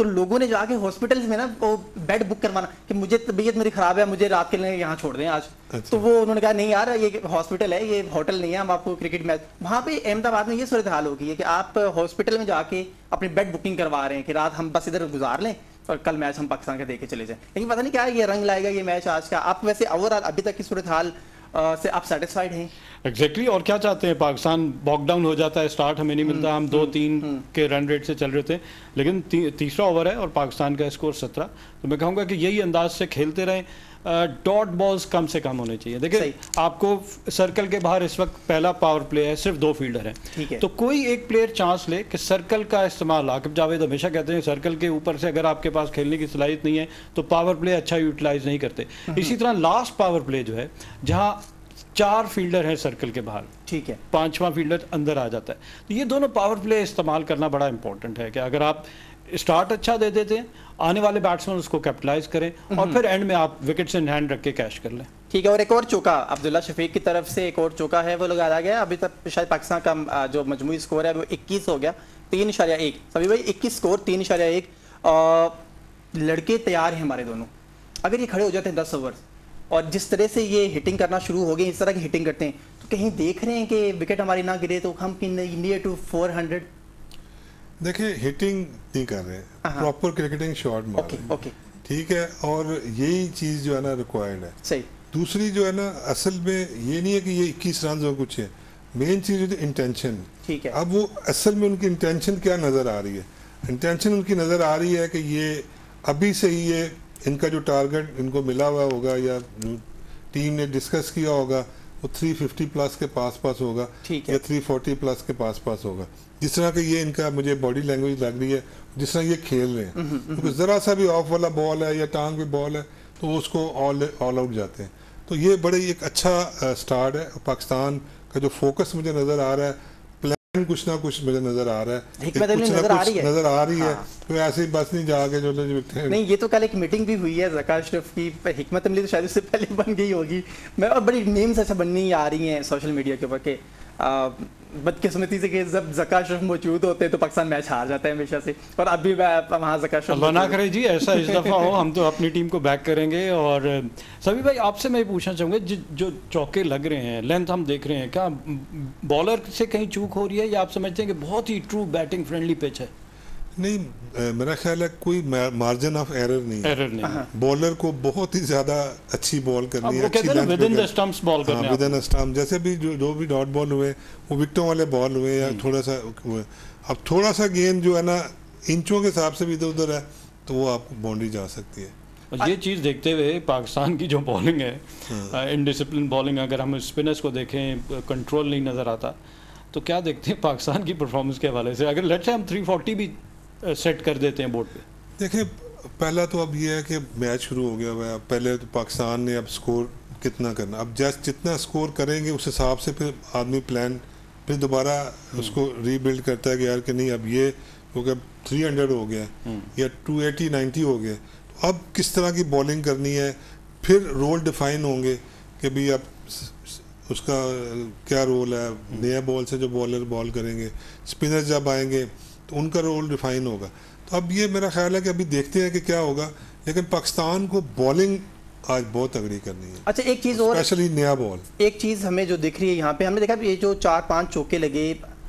तो लोगों ने जाके हॉस्पिटल्स में ना वो बेड बुक करवाना कि मुझे तबीयत मेरी खराब है, मुझे रात के लिए यहाँ छोड़ दें आज। अच्छा। तो वो उन्होंने कहा नहीं यार ये हॉस्पिटल है, ये होटल नहीं है, हम आपको क्रिकेट मैच। वहाँ पे अहमदाबाद में ये सूरत हाल हो गई है कि आप हॉस्पिटल में जाके अपनी बेड बुकिंग करवा रहे हैं कि रात हम बस इधर गुजार लें और कल मैच हम पाकिस्तान का देख के चले जाएं। लेकिन पता नहीं क्या ये रंग लाएगा ये मैच आज का। आप वैसे ओवरऑल अभी तक की सूरत हाल से आप सेटिस्फाइड हैं? एग्जैक्टली exactly, और क्या चाहते हैं? पाकिस्तान बॉकडाउन हो जाता है, स्टार्ट हमें नहीं मिलता, हम दो तीन के रन रेट से चल रहे थे, लेकिन ती, तीसरा ओवर है और पाकिस्तान का स्कोर सत्रह। तो मैं कहूँगा कि यही अंदाज से खेलते रहें, डॉट बॉल्स कम से कम होने चाहिए। देखिए आपको सर्कल के बाहर इस वक्त पहला पावर प्ले है, सिर्फ दो फील्डर हैं, तो कोई एक प्लेयर चांस ले कि सर्कल का इस्तेमाल। आकिब जावेद हमेशा कहते हैं सर्कल के ऊपर से अगर आपके पास खेलने की सलाहियत नहीं है तो पावर प्ले अच्छा यूटिलाइज नहीं करते। इसी तरह लास्ट पावर प्ले जो है जहाँ चार फील्डर हैं सर्कल के बाहर, ठीक है, पांचवा फील्डर अंदर आ जाता है, तो ये दोनों पावर प्ले इस्तेमाल करना बड़ा इंपॉर्टेंट है कि अगर आप स्टार्ट अच्छा दे देते हैं, आने वाले बैट्समैन उसको कैपिटलाइज करें और फिर एंड में आप विकेट्स इन हैंड रख के कैश कर लें। ठीक है। और एक और चौका अब्दुल्ला शफीक की तरफ से एक और चौका है वो लगाया गया। अभी तक शायद पाकिस्तान का जो मजमूई स्कोर है वो इक्कीस हो गया, तीन इशारिया एक। सभी भाई इक्कीस स्कोर, तीन इशारिया एक। लड़के तैयार हैं हमारे दोनों, अगर ये खड़े हो जाते हैं दस ओवर और जिस तरह से ये हिटिंग करना शुरू हो गए, इस तरह की हिटिंग करते हैं, तो कहीं देख रहे हैं कि विकेट हमारी ना गिरे तो हम नियर टू फोर हंड्रेड। देखिए हिटिंग नहीं कर रहे, प्रॉपर क्रिकेटिंग शॉट मार रहे हैं, ओके, ठीक है, और यही चीज़ जो है ना रिक्वायर्ड है। सही। दूसरी जो है ना, असल में ये नहीं है कि ये इक्कीस रन और कुछ है, मेन चीज़ है इंटेंशन। ठीक है। अब वो असल में उनकी इंटेंशन क्या नज़र आ रही है? इंटेंशन उनकी नज़र आ रही है कि ये अभी से ही ये इनका जो टारगेट इनको मिला हुआ होगा या टीम ने डिस्कस किया होगा वो तीन सौ पचास प्लस के पास पास होगा या तीन सौ चालीस प्लस के पास पास होगा। जिस तरह के ये इनका मुझे बॉडी लैंग्वेज लग रही है, जिस तरह ये खेल रहे हैं, क्योंकि ज़रा सा भी ऑफ वाला बॉल है या टांग पे बॉल है तो वो उसको ऑल ऑल आउट जाते हैं। तो ये बड़े एक अच्छा स्टार्ट है। पाकिस्तान का जो फोकस मुझे नज़र आ रहा है, प्लान कुछ ना कुछ मुझे नजर आ रहा है, कुछ नजर आ रही है नजर आ रही है तो ऐसे ही बस नहीं जाके जो नहीं। ये तो कल एक मीटिंग भी हुई है ज़का अशरफ की, हिकमत अमली तो शायद उससे पहले बन गई होगी, मैं और बड़ी मीम्स अच्छा बननी आ रही हैं सोशल मीडिया के ऊपर के बदकिस्मती से कि जब ज़का अशरफ मौजूद होते हैं तो पाकिस्तान मैच हार जाता है हमेशा से, और अभी वहाँ ज़का अशरफ अल्लाह ना करे जी ऐसा इस दफ़ा हो, हम तो अपनी टीम को बैक करेंगे। और सभी भाई आपसे मैं पूछना चाहूँगा, जो चौके लग रहे हैं, लेंथ हम देख रहे हैं, क्या बॉलर से कहीं चूक हो रही है या आप समझते हैं कि बहुत ही ट्रू बैटिंग फ्रेंडली पिच है? नहीं, मेरा ख्याल है कोई मार्जिन ऑफ एरर नहीं है, एरर नहीं। बॉलर को बहुत ही ज्यादा अच्छी बॉल करनी है, अच्छी length within the stumps ball करनी है, विद इन द स्टंप। जैसे भी जो, जो भी डॉट बॉल हुए वो विकेटों वाले बॉल हुए या थोड़ा सा हुए। अब थोड़ा सा गेंद जो है ना इंचों के हिसाब से भी इधर उधर है तो वो आपको बाउंड्री जा सकती है। और ये चीज़ देखते हुए पाकिस्तान की जो बॉलिंग है, इनडिसिप्लिन बॉलिंग, अगर हम स्पिनर्स को देखें कंट्रोल नहीं नज़र आता, तो क्या देखते हैं पाकिस्तान की परफॉर्मेंस के हवाले से? अगर लेट्स से हम तीन सौ चालीस भी सेट कर देते हैं बोर्ड पे। देखिए पहला तो अब ये है कि मैच शुरू हो गया हुआ है, पहले तो पाकिस्तान ने अब स्कोर कितना करना, अब जैसे जितना स्कोर करेंगे उस हिसाब से फिर आदमी प्लान फिर दोबारा उसको रीबिल्ड करता है कि यार कि नहीं अब ये क्योंकि अब तीन सौ हो गया या दो सौ अस्सी नब्बे हो गया, तो अब किस तरह की बॉलिंग करनी है, फिर रोल डिफाइन होंगे कि भाई अब उसका क्या रोल है, नया बॉल से जो बॉलर बॉल करेंगे, स्पिनर जब आएंगे तो उनका रोल डिफाइन होगा। तो अब ये मेरा ख्याल है कि अभी देखते हैं कि क्या होगा, लेकिन पाकिस्तान को बॉलिंग आज बहुत तगड़ी करनी है। अच्छा एक चीज़ और, स्पेशली नया बॉल, एक चीज़ हमें जो दिख रही है यहाँ पे, हमने देखा ये जो चार पांच चौके लगे,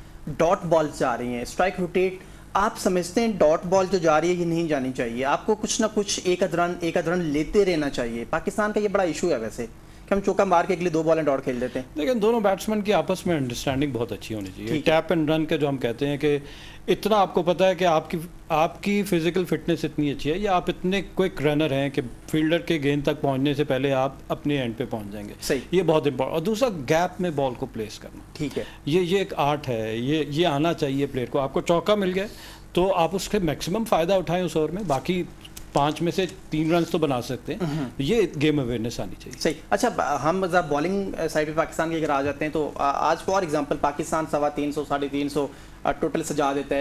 डॉट बॉल जा रही हैं, स्ट्राइक रोटेट, आप समझते हैं डॉट बॉल जो जा रही है ये नहीं जानी चाहिए? आपको कुछ ना कुछ एक अध रन एक अध रन लेते रहना चाहिए। पाकिस्तान का ये बड़ा इशू है वैसे कि हम चौका मार के अगले दो बॉलें डॉट खेल देते हैं। लेकिन दोनों बैट्समैन की आपस में अंडरस्टैंडिंग बहुत अच्छी होनी चाहिए। टैप एंड रन के जो हम कहते हैं कि इतना आपको पता है कि आपकी आपकी फिजिकल फिटनेस इतनी अच्छी है या आप इतने क्विक रनर हैं कि फील्डर के गेंद तक पहुंचने से पहले आप अपने एंड पे पहुंच जाएंगे। सही, ये बहुत इंपॉर्टेंट। और दूसरा गैप में बॉल को प्लेस करना, ठीक है, ये ये एक आर्ट है, ये ये आना चाहिए प्लेयर को। आपको चौका मिल गया तो आप उसके मैक्सिमम फ़ायदा उठाएं उस ओवर में, बाकी पाँच में से तीन रन तो बना सकते हैं, ये गेम अवेयरनेस आनी चाहिए। सही। अच्छा हम जब बॉलिंग साइड पे पाकिस्तान के अगर आ जाते हैं तो आज फॉर एग्जांपल पाकिस्तान सवा तीन सौ साढ़े तीन सौ टोटल सजा देता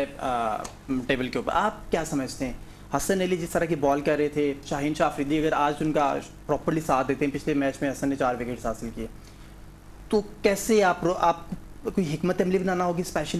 है टेबल के ऊपर, आप क्या समझते हैं? हसन अली जिस तरह की बॉल कर रहे थे, शाहीन शाह अफरीदी अगर आज उनका प्रॉपरली साथ देते हैं, पिछले मैच में हसन ने चार विकेट हासिल किए, तो कैसे आप आप कोई हिकमत अमली बनाना होगी स्पेशली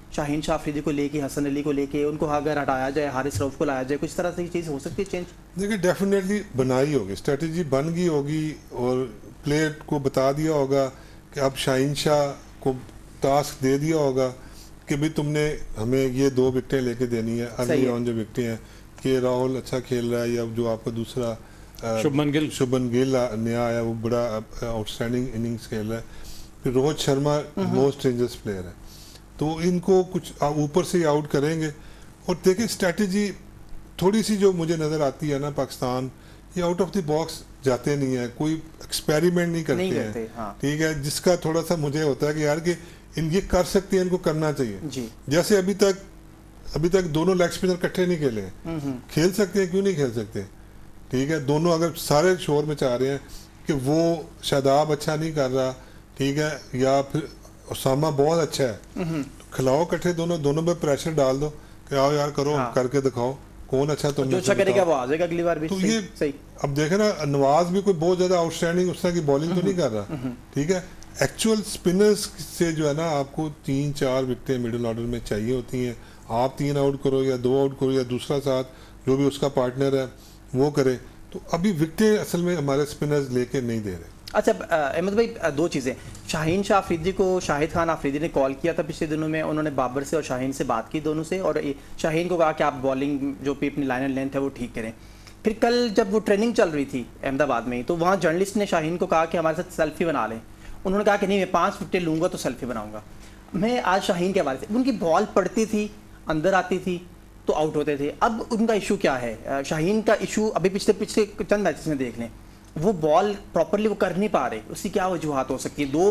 शाहीन शाह अफरीदी को लेके, हसन अली को लेके, उनको अगर हटाया जाए, हारिस रऊफ को लाया जाए, कुछ तरह से चीज़ हो सकती है चेंज? देखिए डेफिनेटली बनाई होगी, स्ट्रेटजी बन गई होगी और प्लेयर को बता दिया होगा कि अब शाहीन शाह को टास्क दे दिया होगा कि भाई तुमने हमें ये दो विकटें लेके देनी है, अर्ली ऑन जो विकटें हैं कि राहुल अच्छा खेल रहा है या जो आपका दूसरा शुभमन गिल शुभमन गिल नया आया वो बड़ा आउटस्टैंडिंग इनिंग्स खेल रहा है, फिर Rohit Sharma most dangerous player है, तो इनको कुछ ऊपर से ही आउट करेंगे। और देखिए स्ट्रेटजी थोड़ी सी जो मुझे नज़र आती है ना, पाकिस्तान ये आउट ऑफ द बॉक्स जाते नहीं है, कोई एक्सपेरिमेंट नहीं करते, नहीं करते हैं, हाँ। ठीक है, जिसका थोड़ा सा मुझे होता है कि यार कि इन ये कर सकते हैं, इनको करना चाहिए जी। जैसे अभी तक अभी तक दोनों लेग स्पिनर इकट्ठे नहीं खेले हैं, खेल सकते हैं, क्यों नहीं खेल सकते, ठीक है। दोनों अगर सारे शोर में चाह रहे हैं कि वो शादाब अच्छा नहीं कर रहा, ठीक है, या फिर उसामा बहुत अच्छा है, तो खिलाओ इकट्ठे दोनों, दोनों पे प्रेशर डाल दो कि आओ यार करो, हाँ। करके दिखाओ कौन अच्छा, तुम जो अच्छा करेगा वो आ जाएगा अगली बार भी। तो सही, ये सही। अब देखे ना, नवाज भी कोई बहुत ज्यादा आउटस्टैंडिंग उस तरह की बॉलिंग तो नहीं कर रहा, ठीक है। एक्चुअल स्पिनर्स से जो है ना आपको तीन चार विकेटें मिडिल ऑर्डर में चाहिए होती हैं, आप तीन आउट करो या दो आउट करो या दूसरा साथ जो भी उसका पार्टनर है वो करे, तो अभी विकेटें असल में हमारे स्पिनर्स लेके नहीं दे रहे। अच्छा अहमद भाई, दो चीज़ें, शाहीन शाह अफरीदी को शाहिद खान अफरीदी ने कॉल किया था पिछले दिनों में, उन्होंने बाबर से और शाहीन से बात की दोनों से, और शाहीन को कहा कि आप बॉलिंग जो भी अपनी लाइन एंड लेंथ है वो ठीक करें। फिर कल जब वो ट्रेनिंग चल रही थी अहमदाबाद में, तो वहाँ जर्नलिस्ट ने शाहीन को कहा कि हमारे साथ सेल्फी बना लें, उन्होंने कहा कि नहीं मैं पाँच विकेटें लूँगा तो सेल्फी बनाऊँगा। मैं आज शाहीन के हवाले से, उनकी बॉल पड़ती थी, अंदर आती थी तो आउट होते थे, अब उनका इशू क्या है? शाहीन का इशू अभी पिछले पिछले चंद मैचेस में देख लें, वो बॉल प्रॉपरली वो कर नहीं पा रहे, उसकी क्या वजूहत हो सकती है? दो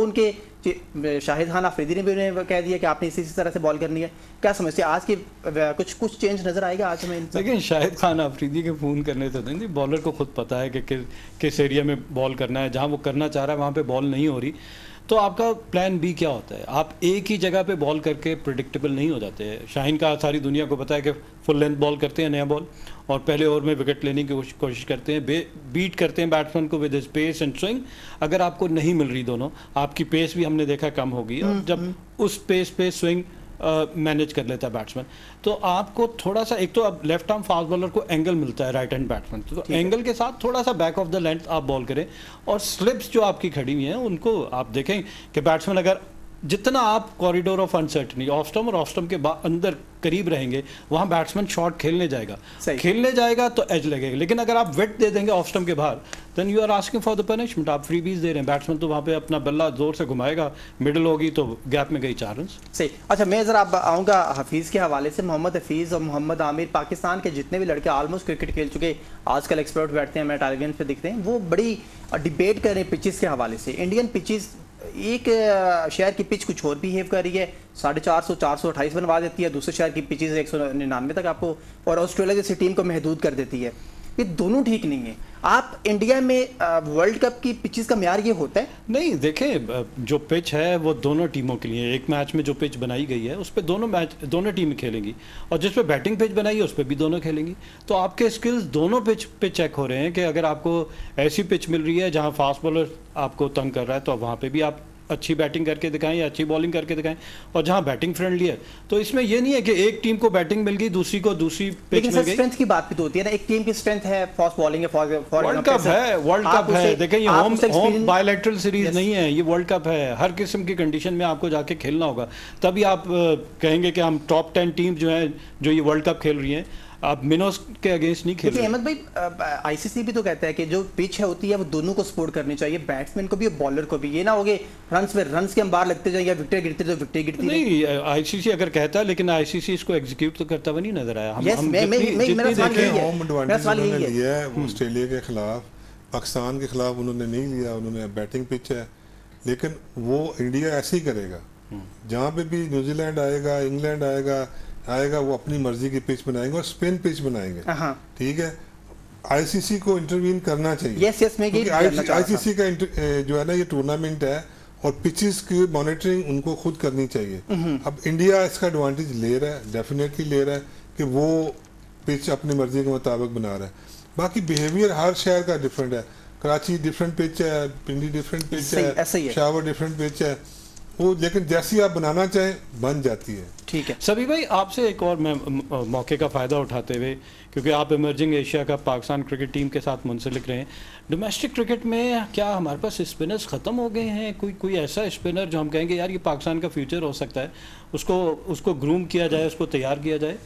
उनके शाहिद खान अफरीदी ने भी उन्हें कह दिया कि आपने इसी तरह से बॉल करनी है, क्या समझते हैं आज की कुछ कुछ चेंज नजर आएगा आज हमें? लेकिन शाहिद खान अफरीदी के फ़ोन करने तो नहीं, बॉलर को खुद पता है कि किस किस एरिया में बॉल करना है, जहाँ वो करना चाह रहा है वहाँ पे बॉल नहीं हो रही, तो आपका प्लान बी क्या होता है? आप एक ही जगह पे बॉल करके प्रिडिक्टेबल नहीं हो जाते। शाहीन का सारी दुनिया को पता है कि फुल लेंथ बॉल करते हैं, नया बॉल, और पहले ओवर में विकेट लेने की कोशिश करते हैं, बीट करते हैं बैट्समैन को with his pace and swing. अगर आपको नहीं मिल रही दोनों, आपकी पेस भी हमने देखा कम होगी, और जब उस पेस पे स्विंग मैनेज uh, कर लेता है बैट्समैन, तो आपको थोड़ा सा, एक तो अब लेफ्ट आर्म फास्ट बॉलर को एंगल मिलता है राइट हैंड बैट्समैन, तो एंगल के साथ थोड़ा सा बैक ऑफ द लेंथ आप बॉल करें, और स्लिप्स जो आपकी खड़ी हुई हैं उनको आप देखें कि बैट्समैन अगर जितना आप corridor of uncertainty off stump और ऑफ स्टम्प के अंदर करीब रहेंगे, वहाँ बैट्समैन शॉट खेलने जाएगा, खेलने जाएगा तो एज लगेगा। लेकिन अगर आप वेट दे देंगे ऑफ स्टम्प के बाहर, then you are asking for the punishment, आप फ्री बीज दे रहे हैं, बैट्समैन तो वहाँ पे अपना बल्ला जोर से घुमाएगा, मिडल होगी तो गैप में गई चार रन। सही। अच्छा मैं ज़रा आऊँगा हफीज़ के हवाले से। मोहम्मद हफीज़ और मोहम्मद आमिर, पाकिस्तान के जितने भी लड़के ऑलमोस्ट क्रिकेट खेल चुके, आजकल एक्सपर्ट बैठते हैं, मैं टेलीविजन पर दिखते हैं, वो बड़ी डिबेट कर रहे हैं पिचेस के हवाले से। इंडियन पिचेस, एक शहर की पिच कुछ और बिहेव कर रही है, साढ़े चार सौ चार सौ अट्ठाईस बनवा देती है, दूसरे शहर की पिचेस एक सौ निन्यानवे तक आपको, और ऑस्ट्रेलिया जैसी टीम को महदूद कर देती है। ये दोनों ठीक नहीं है। आप इंडिया में वर्ल्ड कप की पिचेस का म्यार ये होता है? नहीं, देखें जो पिच है वो दोनों टीमों के लिए, एक मैच में जो पिच बनाई गई है उस पर दोनों मैच दोनों टीमें खेलेंगी, और जिस पे बैटिंग पिच बनाई है उस पर भी दोनों खेलेंगी, तो आपके स्किल्स दोनों पिच पे चेक हो रहे हैं कि अगर आपको ऐसी पिच मिल रही है जहाँ फास्ट बॉलर आपको तंग कर रहा है, तो वहाँ पर भी आप अच्छी बैटिंग करके दिखाएं या अच्छी बॉलिंग करके दिखाएं, और जहां बैटिंग फ्रेंडली है, तो इसमें ये नहीं है कि एक टीम को बैटिंग मिल गई दूसरी को दूसरी पिच मिल गई। स्ट्रेंथ की बात भी तो होती है ना, एक टीम की स्ट्रेंथ है फास्ट बॉलिंग है, वर्ल्ड कप है, वर्ल्ड कप है, देखें ये होम होम बायलैटरल सीरीज नहीं है, ये वर्ल्ड कप है, हर किस्म की कंडीशन में आपको जाके खेलना होगा, तभी आप कहेंगे कि हम टॉप टेन टीम जो है जो ये वर्ल्ड कप खेल रही हैं, आप मिनोस के अगेंस्ट नहीं खेल रहे। अहमद भाई, आईसीसी भी तो कहता है कि जो पिच है होती है वो दोनों को सपोर्ट करनी चाहिए, बैट्समैन को भी और बॉलर को भी। ये ना हो गए रन्स पे रन्स के हम बाहर लगते जाएंगे, विकेट गिरते तो विकेट गिरती नहीं। आईसीसी अगर कहता है, लेकिन आईसीसी इसको एग्जीक्यूट तो करता हुआ नहीं नजर आया। हम हम मेरा सवाल यही है, लिया है ऑस्ट्रेलिया के खिलाफ, पाकिस्तान के खिलाफ उन्होंने नहीं लिया, उन्होंने बैटिंग पिच है, लेकिन वो इंडिया ऐसे ही करेगा, जहाँ पे भी न्यूजीलैंड आएगा, इंग्लैंड आएगा आएगा वो अपनी मर्जी की पिच बनाएंगे और स्पिन पिच बनाएंगे, ठीक है। आईसीसी को इंटरवीन करना चाहिए। यस यस मैं ये आईसीसी का जो है ना ये टूर्नामेंट है, और पिचेस की मॉनिटरिंग उनको खुद करनी चाहिए। अब इंडिया इसका एडवांटेज ले रहा है, डेफिनेटली ले रहा है कि वो पिच अपनी मर्जी के मुताबिक बना रहा है। बाकी बिहेवियर हर शहर का डिफरेंट है, कराची डिफरेंट पिच है, पिंडी डिफरेंट पिच है, शावर डिफरेंट पिच है, वो लेकिन जैसी आप बनाना चाहें बन जाती है। ठीक है सभी भाई, आपसे एक और मैं म- मौके का फ़ायदा उठाते हुए, क्योंकि आप इमर्जिंग एशिया का पाकिस्तान क्रिकेट टीम के साथ मुंसलिक रहे हैं, डोमेस्टिक क्रिकेट में क्या हमारे पास स्पिनर्स ख़त्म हो गए हैं? कोई कोई ऐसा स्पिनर जो हम कहेंगे यार ये पाकिस्तान का फ्यूचर हो सकता है, उसको उसको ग्रूम किया जाए, उसको तैयार किया जाए?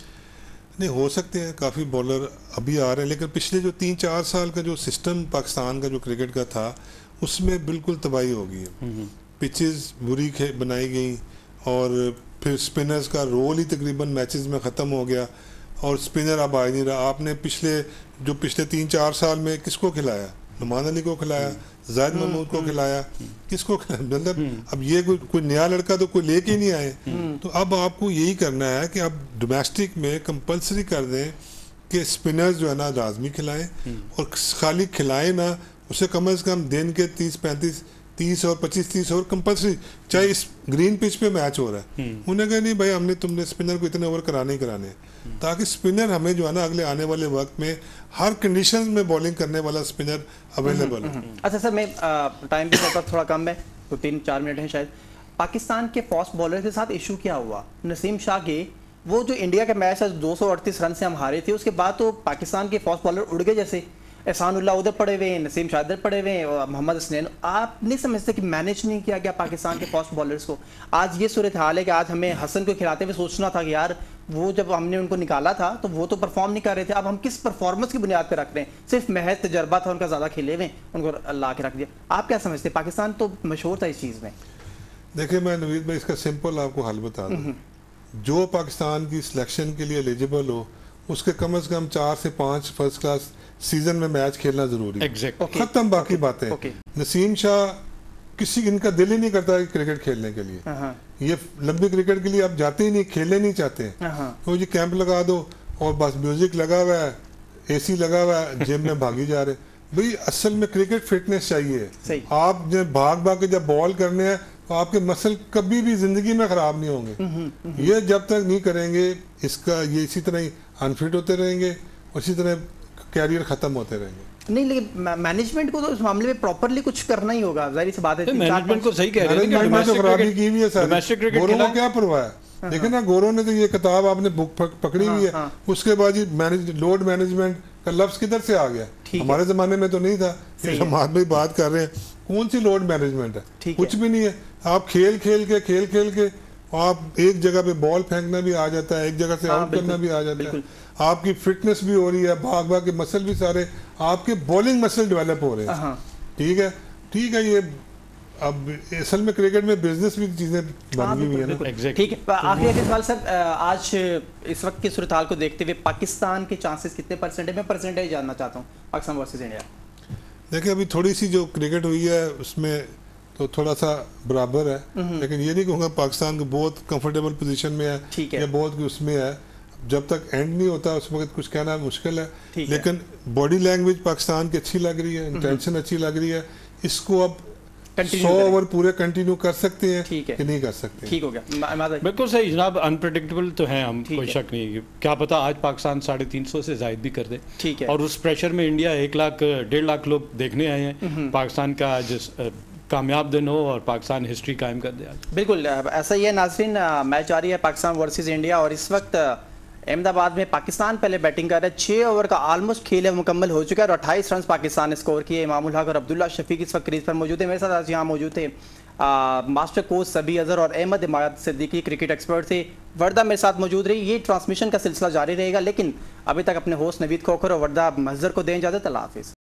नहीं, हो सकते हैं, काफ़ी बॉलर अभी आ रहे हैं, लेकिन पिछले जो तीन चार साल का जो सिस्टम पाकिस्तान का जो क्रिकेट का था उसमें बिल्कुल तबाही हो गई है। पिचेस बुरी खे बनाई गई और फिर स्पिनर्स का रोल ही तकरीबन मैचेस में ख़त्म हो गया और स्पिनर अब आ ही नहीं रहा। आपने पिछले जो पिछले तीन चार साल में किसको खिलाया? नुमान अली को खिलाया, जाहिद महमूद को खिलाया, किसको खिलाया? मतलब अब ये कोई कोई नया लड़का तो कोई लेके ही नहीं आए। तो अब आपको यही करना है कि आप डोमेस्टिक में कंपलसरी कर दें कि स्पिनर्स जो है ना लाजमी खिलाएं, और खाली खिलाएं ना, उसे कम अज़ कम दिन के तीस पैंतीस तीस और पच्चीस तीस ओवर कंपलसरी, चाहे इस ग्रीन पिच पे मैच हो रहा है, उन्हें कहा नहीं भाई हमने तुमने स्पिनर को इतने ओवर कराने ही कराने, ताकि स्पिनर हमें जो है ना अगले आने वाले वक्त में हर कंडीशन में बॉलिंग करने वाला स्पिनर अवेलेबल हो। अच्छा सर, मैं टाइम भी मेरे पास थोड़ा कम है, तो तीन चार मिनट है शायद। पाकिस्तान के फास्ट बॉलर के साथ इशू क्या हुआ? नसीम शाह के वो जो इंडिया का मैच है दो सौ अड़तीस रन से हम हारे थे, उसके बाद तो पाकिस्तान के फास्ट बॉलर उड़ गए, जैसे एहसानुल्लाह उधर पड़े हुए हैं, नसीम शाह इधर पड़े हुए हैं, और मोहम्मद हसनैन। आप नहीं समझते कि मैनेज नहीं किया गया पाकिस्तान के फास्ट बॉलर्स को? आज ये सूरत हाल है कि आज हमें हसन को खिलाते हुए सोचना था कि यार वो जब हमने उनको निकाला था तो वो तो परफॉर्म नहीं कर रहे थे, अब हम किस परफॉर्मेंस की बुनियाद पर रख रहे हैं? सिर्फ महज तजर्बा था उनका, ज़्यादा खेले हुए उनको ला के रख दिया। आप क्या समझते? पाकिस्तान तो मशहूर था इस चीज़ में। देखिए मैं नवीद भाई इसका सिंपल आपको हल बता दूं, जो पाकिस्तान की सिलेक्शन के लिए एलिजिबल हो उसके कम से कम चार से पाँच फर्स्ट क्लास सीजन में मैच खेलना जरूरी है। Exact. Okay. खत्म बाकी बातें। Okay. नसीम शाह किसी इनका दिल ही नहीं करता कि क्रिकेट खेलने के लिए, ये लंबी क्रिकेट के लिए आप जाते ही नहीं, खेलने नहीं चाहते, तो ये कैंप लगा दो और बस म्यूजिक लगा हुआ है, एसी लगा हुआ है, जिम में भागी जा रहे। भाई असल में क्रिकेट फिटनेस चाहिए। आप जब भाग भाग के जब बॉल करने हैं तो आपके मसल कभी भी जिंदगी में खराब नहीं होंगे। ये जब तक नहीं करेंगे, इसका ये इसी तरह ही अनफिट होते रहेंगे और इसी तरह कैरियर खत्म होते रहेंगे। नहीं, लेकिन मैनेजमेंट को तो इस मामले में प्रॉपरली कुछ करना ही होगा, जाहिर सी बात है। मैनेजमेंट को सही कह रहे हैं, मैनेजमेंट में तो खराबी की हुई है सर, डोमेस्टिक क्रिकेट गोरों को क्या परवाह है? देखिए ना, गोरों ने तो ये किताब आपने बुक पकड़ी हुई है, उसके बाद ही मैनेज लोड मैनेजमेंट का लफ्ज किधर से आ गया? हमारे जमाने में तो नहीं था। समाज में बात कर रहे हैं, कौन सी लोड मैनेजमेंट है? कुछ भी नहीं है। आप खेल खेल के खेल खेल के आप एक जगह पे बॉल फेंकना भी आ जाता है, एक जगह से आउट करना भी आ जाता है, आपकी फिटनेस भी हो रही है, भाग भाग के मसल भी सारे आपके बॉलिंग मसल डेवलप हो रहे हैं। ठीक है, ठीक है। ये अब असल में क्रिकेट में बिजनेस भी चीजें बन गई हुई है ना। ठीक है, आखिरी आखिरी सवाल सर, आज इस वक्त की सूरत हाल को देखते हुए पाकिस्तान के चांसेस कितने परसेंट है? मैं परसेंटेज जानना चाहता हूँ पाकिस्तान वर्सेस इंडिया। देखिए अभी थोड़ी सी जो क्रिकेट हुई है उसमें तो थोड़ा सा बराबर है, लेकिन ये नहीं कहूँगा पाकिस्तान को बहुत कंफर्टेबल पोजीशन में है, है या बहुत उसमें है। जब तक एंड नहीं होता उस वक्त कुछ कहना मुश्किल है, लेकिन बॉडी लैंग्वेज पाकिस्तान की अच्छी लग रही है, इंटेंशन अच्छी लग रही है। इसको अब सौ ओवर पूरे कंटिन्यू कर सकते हैं कि नहीं कर सकते? ठीक हो गया, बिल्कुल सही जनाब। अनप्रेडिक्टेबल तो है, हम कोई शक नहीं है। क्या पता आज पाकिस्तान साढ़े तीन सौ से जायद भी कर दे। ठीक है, और उस प्रेशर में इंडिया एक लाख डेढ़ लाख लोग देखने आए हैं। पाकिस्तान का आज कामयाब दिन हो और पाकिस्तान हिस्ट्री कायम कर दे आज। बिल्कुल ऐसा ही है नाज़रीन। मैच आ रही है पाकिस्तान वर्सेस इंडिया और इस वक्त अहमदाबाद में पाकिस्तान पहले बैटिंग कर रहा है। छः ओवर का ऑलमोस्ट खेल मुकम्मल हो चुका है और अट्ठाईस रन पाकिस्तान ने स्कोर किए। इमामुल हक और अब्दुल्ला शफीक इस वक्त क्रीज पर मौजूद है। मेरे साथ आज यहाँ मौजूद थे आ, मास्टर कोच सबी अजहर और अहमद इमारत सिद्दीकी क्रिकेट एक्सपर्ट थे। वर्दा मेरे साथ मौजूद रही। ये ट्रांसमिशन का सिलसिला जारी रहेगा, लेकिन अभी तक अपने होस्ट नवीद खोखर और वर्दा मजहर को दें इजाज़त। अल्लाह हाफिज़।